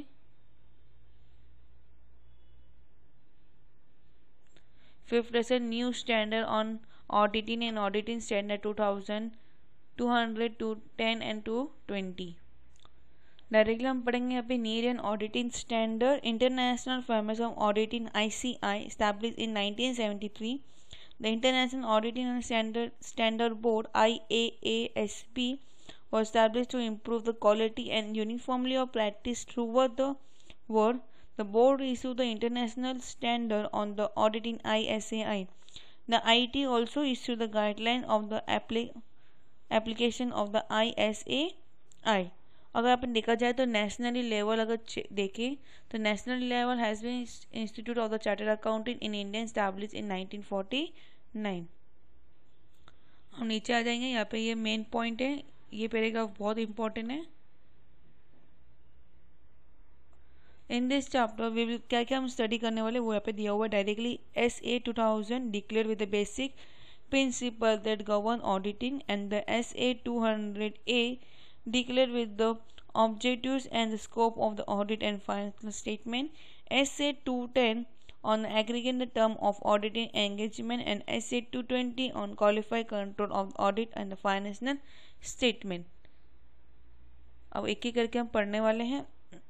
Fifth lesson new standard on auditing and auditing standard 2200 to 10 and to 20। Directly हम पढ़ेंगे यहाँ पे need and auditing standard, international firms of auditing ICI established in 1973, the International Auditing and Standard Board IAASB was established to improve the quality and uniformity of practice throughout the world. The board issued the international standard on the auditing ISAI. The IT also issued the guideline of the application of the ISAI। अगर अपन देखा जाए तो नेशनली लेवल अगर देखें तो national level has been institute of the chartered accountant in India established in 1949। हम नीचे आ जाएंगे, यहाँ पे ये मेन पॉइंट है, ये पैराग्राफ बहुत इंपॉर्टेंट है। In this chapter we will क्या क्या हम स्टडी करने वाले वो यहाँ पे दिया हुआ है directly. SA 2000 declare with the basic principle that govern auditing and the SA 200A declare with the objectives and the scope of the audit and financial statement. SA 210 on aggregate the term of auditing engagement and SA 220 on qualified control of audit and the financial statement। अब एक एक करके हम पढ़ने वाले हैं।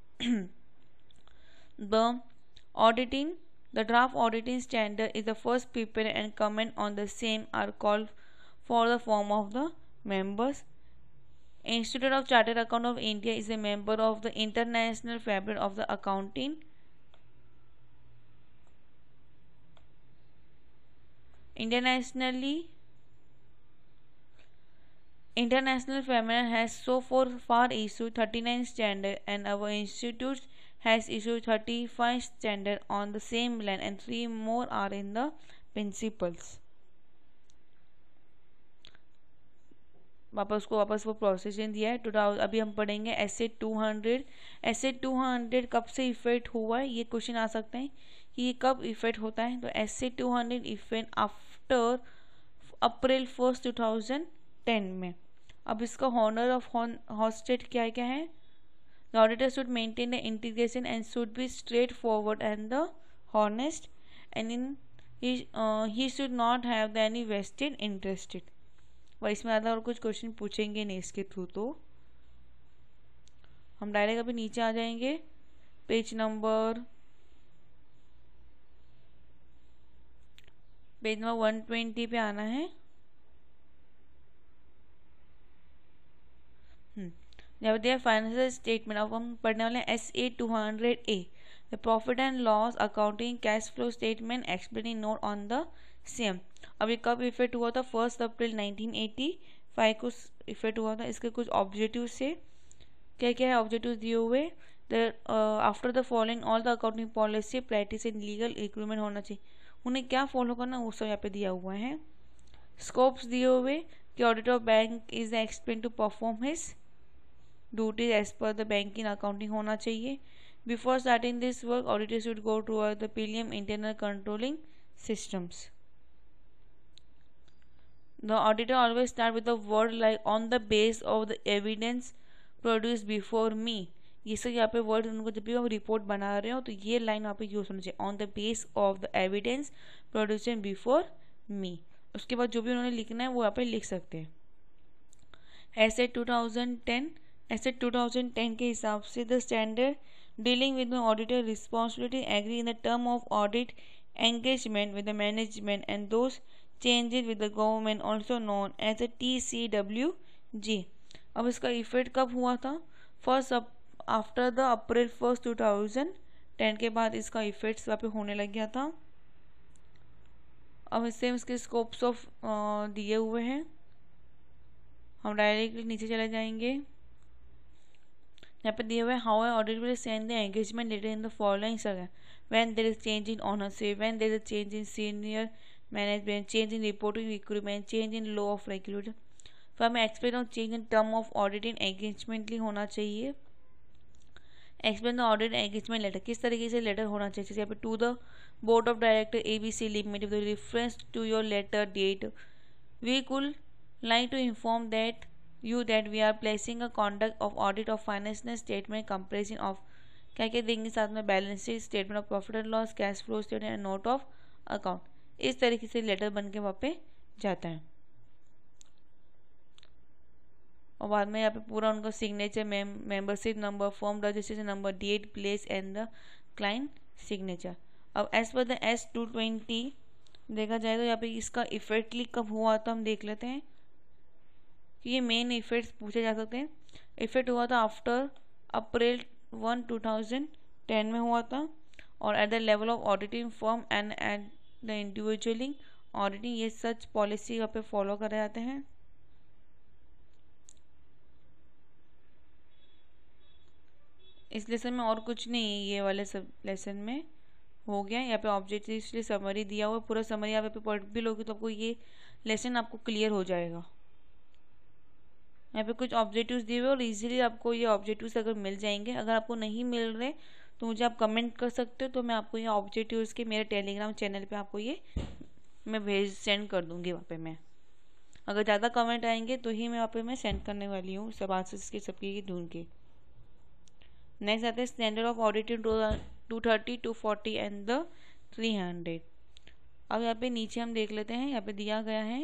The draft auditing standard is the first prepared and comment on the same are called for the form of the members. Institute of Chartered Account of India is a member of the International Fabric of the Accounting. International Fabric has so far issued 39 standards and our institute has issued 35 standards on the same line and 3 more are in the principles। वापस वो प्रोसेसिंग दिया है। अभी हम पढ़ेंगे SA 200। SA 200 कब से इफेक्ट हुआ है, ये क्वेश्चन आ सकते हैं कि ये कब इफेक्ट होता है। तो SA 200 इफेक्ट आफ्टर अप्रैल 1 2010 में। अब इसका हॉनर ऑफ हॉस्टेड क्या है। The auditor should maintain the integration and should be straightforward and the honest, and he should not have any vested interest। वह इसमें ज़्यादा और कुछ क्वेश्चन पूछेंगे नहीं इसके थ्रू, तो हम डायरेक्ट अभी नीचे आ जाएंगे। पेज नंबर 120 पे आना है। जब दिया फाइनेंशियल स्टेटमेंट, अब हम पढ़ने वाले हैं SA 200A। The profit and loss accounting cash flow statement explaining note on the same. अब ये कब इफेक्ट हुआ था? 1 अप्रैल 1985 को इफेक्ट हुआ था। इसके कुछ ऑब्जेक्टिव से क्या क्या है ऑब्जेक्टिव दिए हुए? After the following all the accounting policy practice and legal recruitment होना चाहिए। उन्हें क्या फॉलो करना वो सब यहाँ पे दिया हुआ है। स्कोप्स दिए हुए कि auditor of bank is explain to perform his duties as per the banking accounting होना चाहिए। Before starting this work auditor should go to the PLM internal controlling systems. The auditor always start with a word like on the base of the evidence produced before me। ये सब यहाँ पे वर्ड उनको जब भी हम रिपोर्ट बना रहे हो तो ये लाइन यहाँ पे यूज होना चाहिए, on the base of the evidence produced before me. उसके बाद जो भी उन्होंने लिखना है वो यहाँ पे लिख सकते हैं। ऐसे 2010 के हिसाब से the standard dealing with the auditor responsibility agree in the term of audit engagement with the management and those changes with the government also known as a TCWG। अब इसका इफेक्ट कब हुआ था? आफ्टर द अप्रैल 1 2010 के बाद इसका इफेक्ट वहाँ पे होने लग गया था। अब इससे इसके स्कोप्स ऑफ दिए हुए हैं। हम डायरेक्टली नीचे चले जाएंगे। यहाँ पे दिए हुए how I audit will send the engagement letter in the following sir when there is change in ownership, when there is change in senior management, change in reporting recruitment, change in law of regulator. फिर हमें explain of change in term of auditing engagement letter होना चाहिए। Explain the audit engagement letter, किस तरीके से लेटर होना चाहिए? जैसे यहाँ पे to the board of director ABC limited with reference to your letter date we could like to inform that you that we are placing a conduct of audit of financial statement comprising of क्या क्या देंगे साथ में? Balance sheet, statement of profit and loss, cash flow statement and note of account. इस तरीके से लेटर बन के वहाँ पे जाता है और बाद में यहाँ पे पूरा उनका signature, membership number, firm registration number, date, place and the client signature. अब एज पर द S220 देखा जाए तो यहाँ पे इसका इफेक्टली कब हुआ था हम देख लेते हैं कि ये मेन इफेक्ट्स पूछे जा सकते हैं। इफेक्ट हुआ था आफ्टर अप्रैल 1 2010 में हुआ था और at the level of auditing firm and at the individual auditing ये सच पॉलिसी यहाँ पे फॉलो करे जाते हैं। इस लेसन में और कुछ नहीं है, ये वाले सब लेसन में हो गया। यहाँ पे ऑब्जेक्टिव इसलिए समरी दिया हुआ, पूरा समरी यहाँ पे पढ़ भी लोगे तो आपको ये लेसन आपको क्लियर हो जाएगा। यहाँ पे कुछ ऑब्जेक्टिव्स दिए हुए और इजीली आपको ये ऑब्जेक्टिव्स अगर मिल जाएंगे। अगर आपको नहीं मिल रहे तो मुझे आप कमेंट कर सकते हो, तो मैं आपको ये ऑब्जेक्टिव्स के मेरे टेलीग्राम चैनल पे आपको ये मैं सेंड कर दूँगी। वहाँ पे मैं अगर ज़्यादा कमेंट आएंगे तो ही मैं वहाँ पे मैं सेंड करने वाली हूँ सब आंसर्स के सबके ढूंढ के। नेक्स्ट आते हैं standard of auditing 230, 240 and the 300। अब यहाँ पे नीचे हम देख लेते हैं, यहाँ पे दिया गया है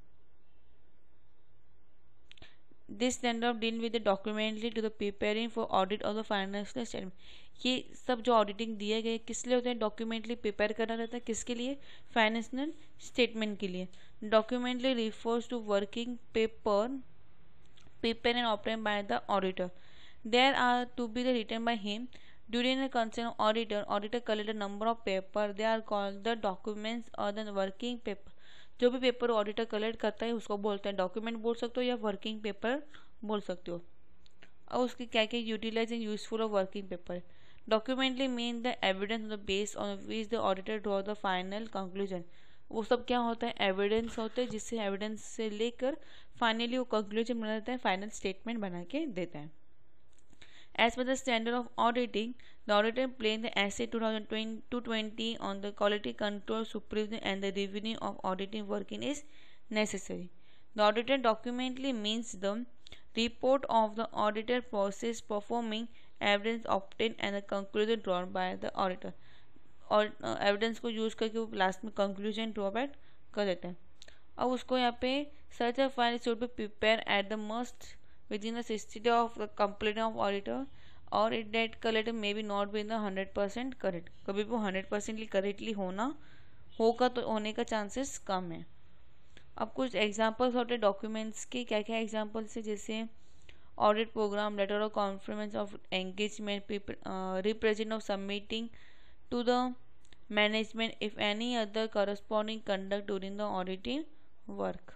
this standard of deal with the documentation to the preparing for audit of the financial statement. ये सब जो ऑडिटिंग दिए गए किस लिए होते हैं? डॉक्यूमेंटली प्रिपेयर करना रहता है। किसके लिए? फाइनेंशियल स्टेटमेंट के लिए। Documentation refers to working paper prepare and obtain by the auditor. There are to be written by him during the concern of auditor. Auditor collect a number of paper. They are called the documents or the working paper. जो भी पेपर ऑडिटर कलेक्ट करता है उसको बोलते हैं डॉक्यूमेंट बोल सकते हो या वर्किंग पेपर बोल सकते हो। और उसकी क्या क्या utilizing useful of working paper. Documentation mean the evidence on the base on which the auditor draw the final conclusion. वो सब क्या होता है? एविडेंस होते हैं, जिससे एविडेंस से लेकर फाइनली वो कंक्लूजन बनाता है, फाइनल स्टेटमेंट बना के देता है। As per the standard of auditing, the auditor planned the essay 2020 on the quality control, supervision and the revenue of auditing working is necessary. The auditor documentally means the report of the auditor process performing, evidence obtained and the conclusion drawn by the auditor. और एविडेंस को यूज़ करके वो लास्ट में कंक्लूजन ड्रॉ बैक कर देते हैं। अब उसको यहाँ पे such a file should be prepare at the must within the 60 of the completion of auditor or it that collected may be not be in the 100% correct। कभी भी 100% करेक्टली होगा तो होने का चांसेस कम है। अब कुछ एग्जांपल्स होते हैं डॉक्यूमेंट्स के। क्या क्या एग्जांपल्स है? जैसे audit program, letter of confirmation of engagement, represent of submitting to the management if any other corresponding conduct during the auditing work.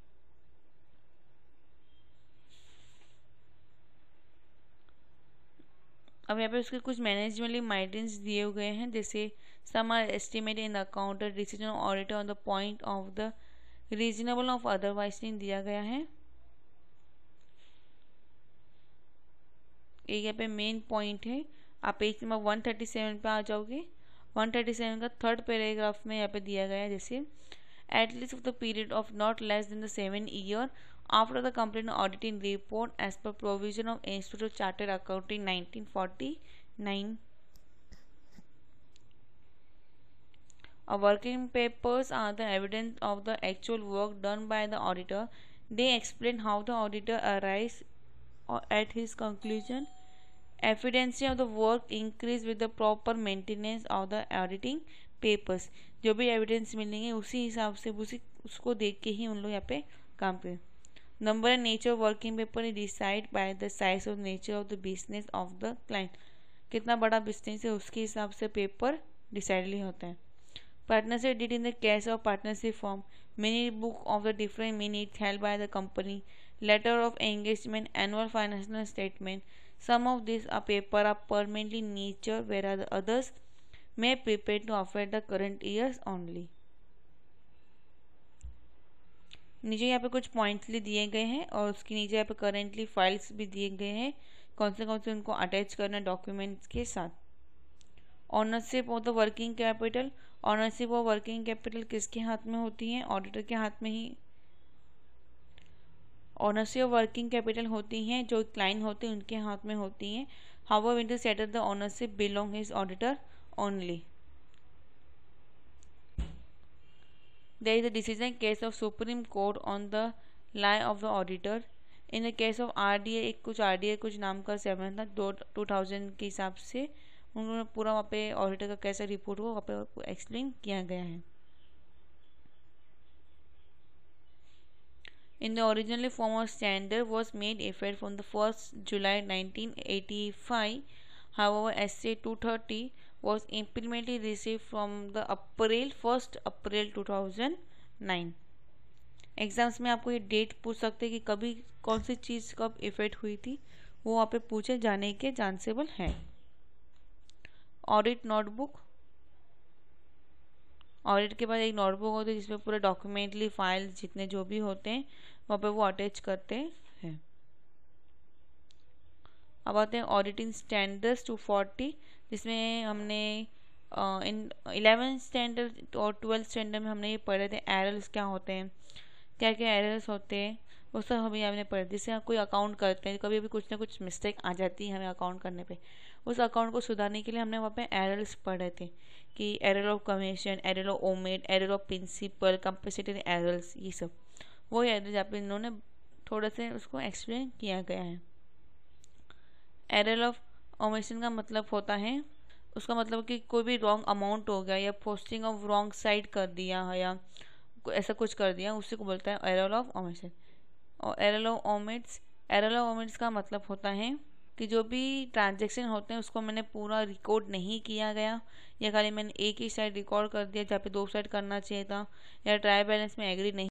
अब यहाँ पे उसके कुछ मैनेजमेंटली माइटेंस दिए हुए हैं, जैसे some are estimate in account decision auditor on the point of the reasonable of otherwise दिया गया है। एक यहाँ पे मेन पॉइंट है, आप पेज नंबर 137 पे आ जाओगे। 137 का थर्ड पैराग्राफ में यहाँ पे दिया गया है, जैसे at least of the period of not less than the 7 year after the completed auditing report as per provision of Institute of Chartered Accounting 1949. Working papers are the evidence of the actual work done by the auditor. They explain how the auditor arrives at his conclusion. Efficiency of the work increase with the proper maintenance of the auditing papers. जो भी एविडेंस मिलेंगे उसी हिसाब से उसको देख के ही उन लोग यहाँ पे काम करें। Number and nature of working paper is decide by the size of nature of the business of the client. कितना बड़ा बिजनेस है उसके हिसाब से पेपर डिसाइडली होता है। Partnership deed in the case of partnership firm, minute book of the different minutes held by the company, letter of engagement, annual financial statement. Some of this are paper are permanently nature where others may prepare to affect the current years only। नीचे यहाँ पे कुछ पॉइंट्स दिए गए हैं और उसके नीचे यहाँ पे करेंटली फाइल्स भी दिए गए हैं, कौन से उनको अटैच करना डॉक्यूमेंट्स के साथ। Ownership of the working capital, ownership of working capital किसके हाथ में होती है? ऑडिटर के हाथ में ही ऑनरशिप ऑफ वर्किंग कैपिटल होती हैं, जो क्लाइंट होते हैं उनके हाथ में होती हैं। However in the settle the ownership belong his auditor only. There is a decision case of Supreme Court on the lie of the auditor. In the case of RDA, एक कुछ RDA कुछ नाम का सेवन था 2000 के हिसाब से उन्होंने पूरा वहाँ पे ऑडिटर का कैसा रिपोर्ट हुआ वहाँ पे एक्सप्लेन किया गया है। In the originally form of standard was made effect from the 1st July 1985. However, SA 230 was implemented received from the 1st April 2009। Exams में आपको ये डेट पूछ सकते हैं कि कभी कौन सी चीज़ कब इफेक्ट हुई थी, वो वहाँ पे पूछे जाने के चांसेबल है। ऑडिट नोटबुक, ऑडिट के बाद एक नोटबुक होती है जिसमें पूरे डॉक्यूमेंटली फाइल जितने जो भी होते हैं वहाँ पे वो अटैच करते हैं। अब आते हैं ऑडिटिंग स्टैंडर्ड्स 240, जिसमें हमने इन 11th स्टैंडर्ड और 12th स्टैंडर्ड में हमने ये पढ़े थे एरर्स क्या होते हैं, क्या क्या एरर्स होते हैं, वो सब हमें हमने पढ़े। जैसे हम कोई अकाउंट करते हैं, कभी भी कुछ ना कुछ मिस्टेक आ जाती है हमें अकाउंट करने पे, उस अकाउंट को सुधारने के लिए हमने वहाँ पे एरर्स पढ़े थे कि error of commission, error of omit, error of principal, compensatory errors, ये सब वो एरर जहाँ पे इन्होंने थोड़ा से उसको एक्सप्लेन किया गया है। एरर ऑफ ओमिशन का मतलब होता है, उसका मतलब कि कोई भी रॉन्ग अमाउंट हो गया या पोस्टिंग ऑफ रॉन्ग साइड कर दिया या ऐसा कुछ कर दिया, उसी को बोलता है एरर ऑफ ओमिशन। और एरर ऑफ ओमिट्स का मतलब होता है कि जो भी ट्रांजैक्शन होते हैं उसको मैंने पूरा रिकॉर्ड नहीं किया गया, या खाली मैंने एक ही साइड रिकॉर्ड कर दिया जहाँ पे 2 साइड करना चाहिए था, या ट्रायल बैलेंस में एग्री नहीं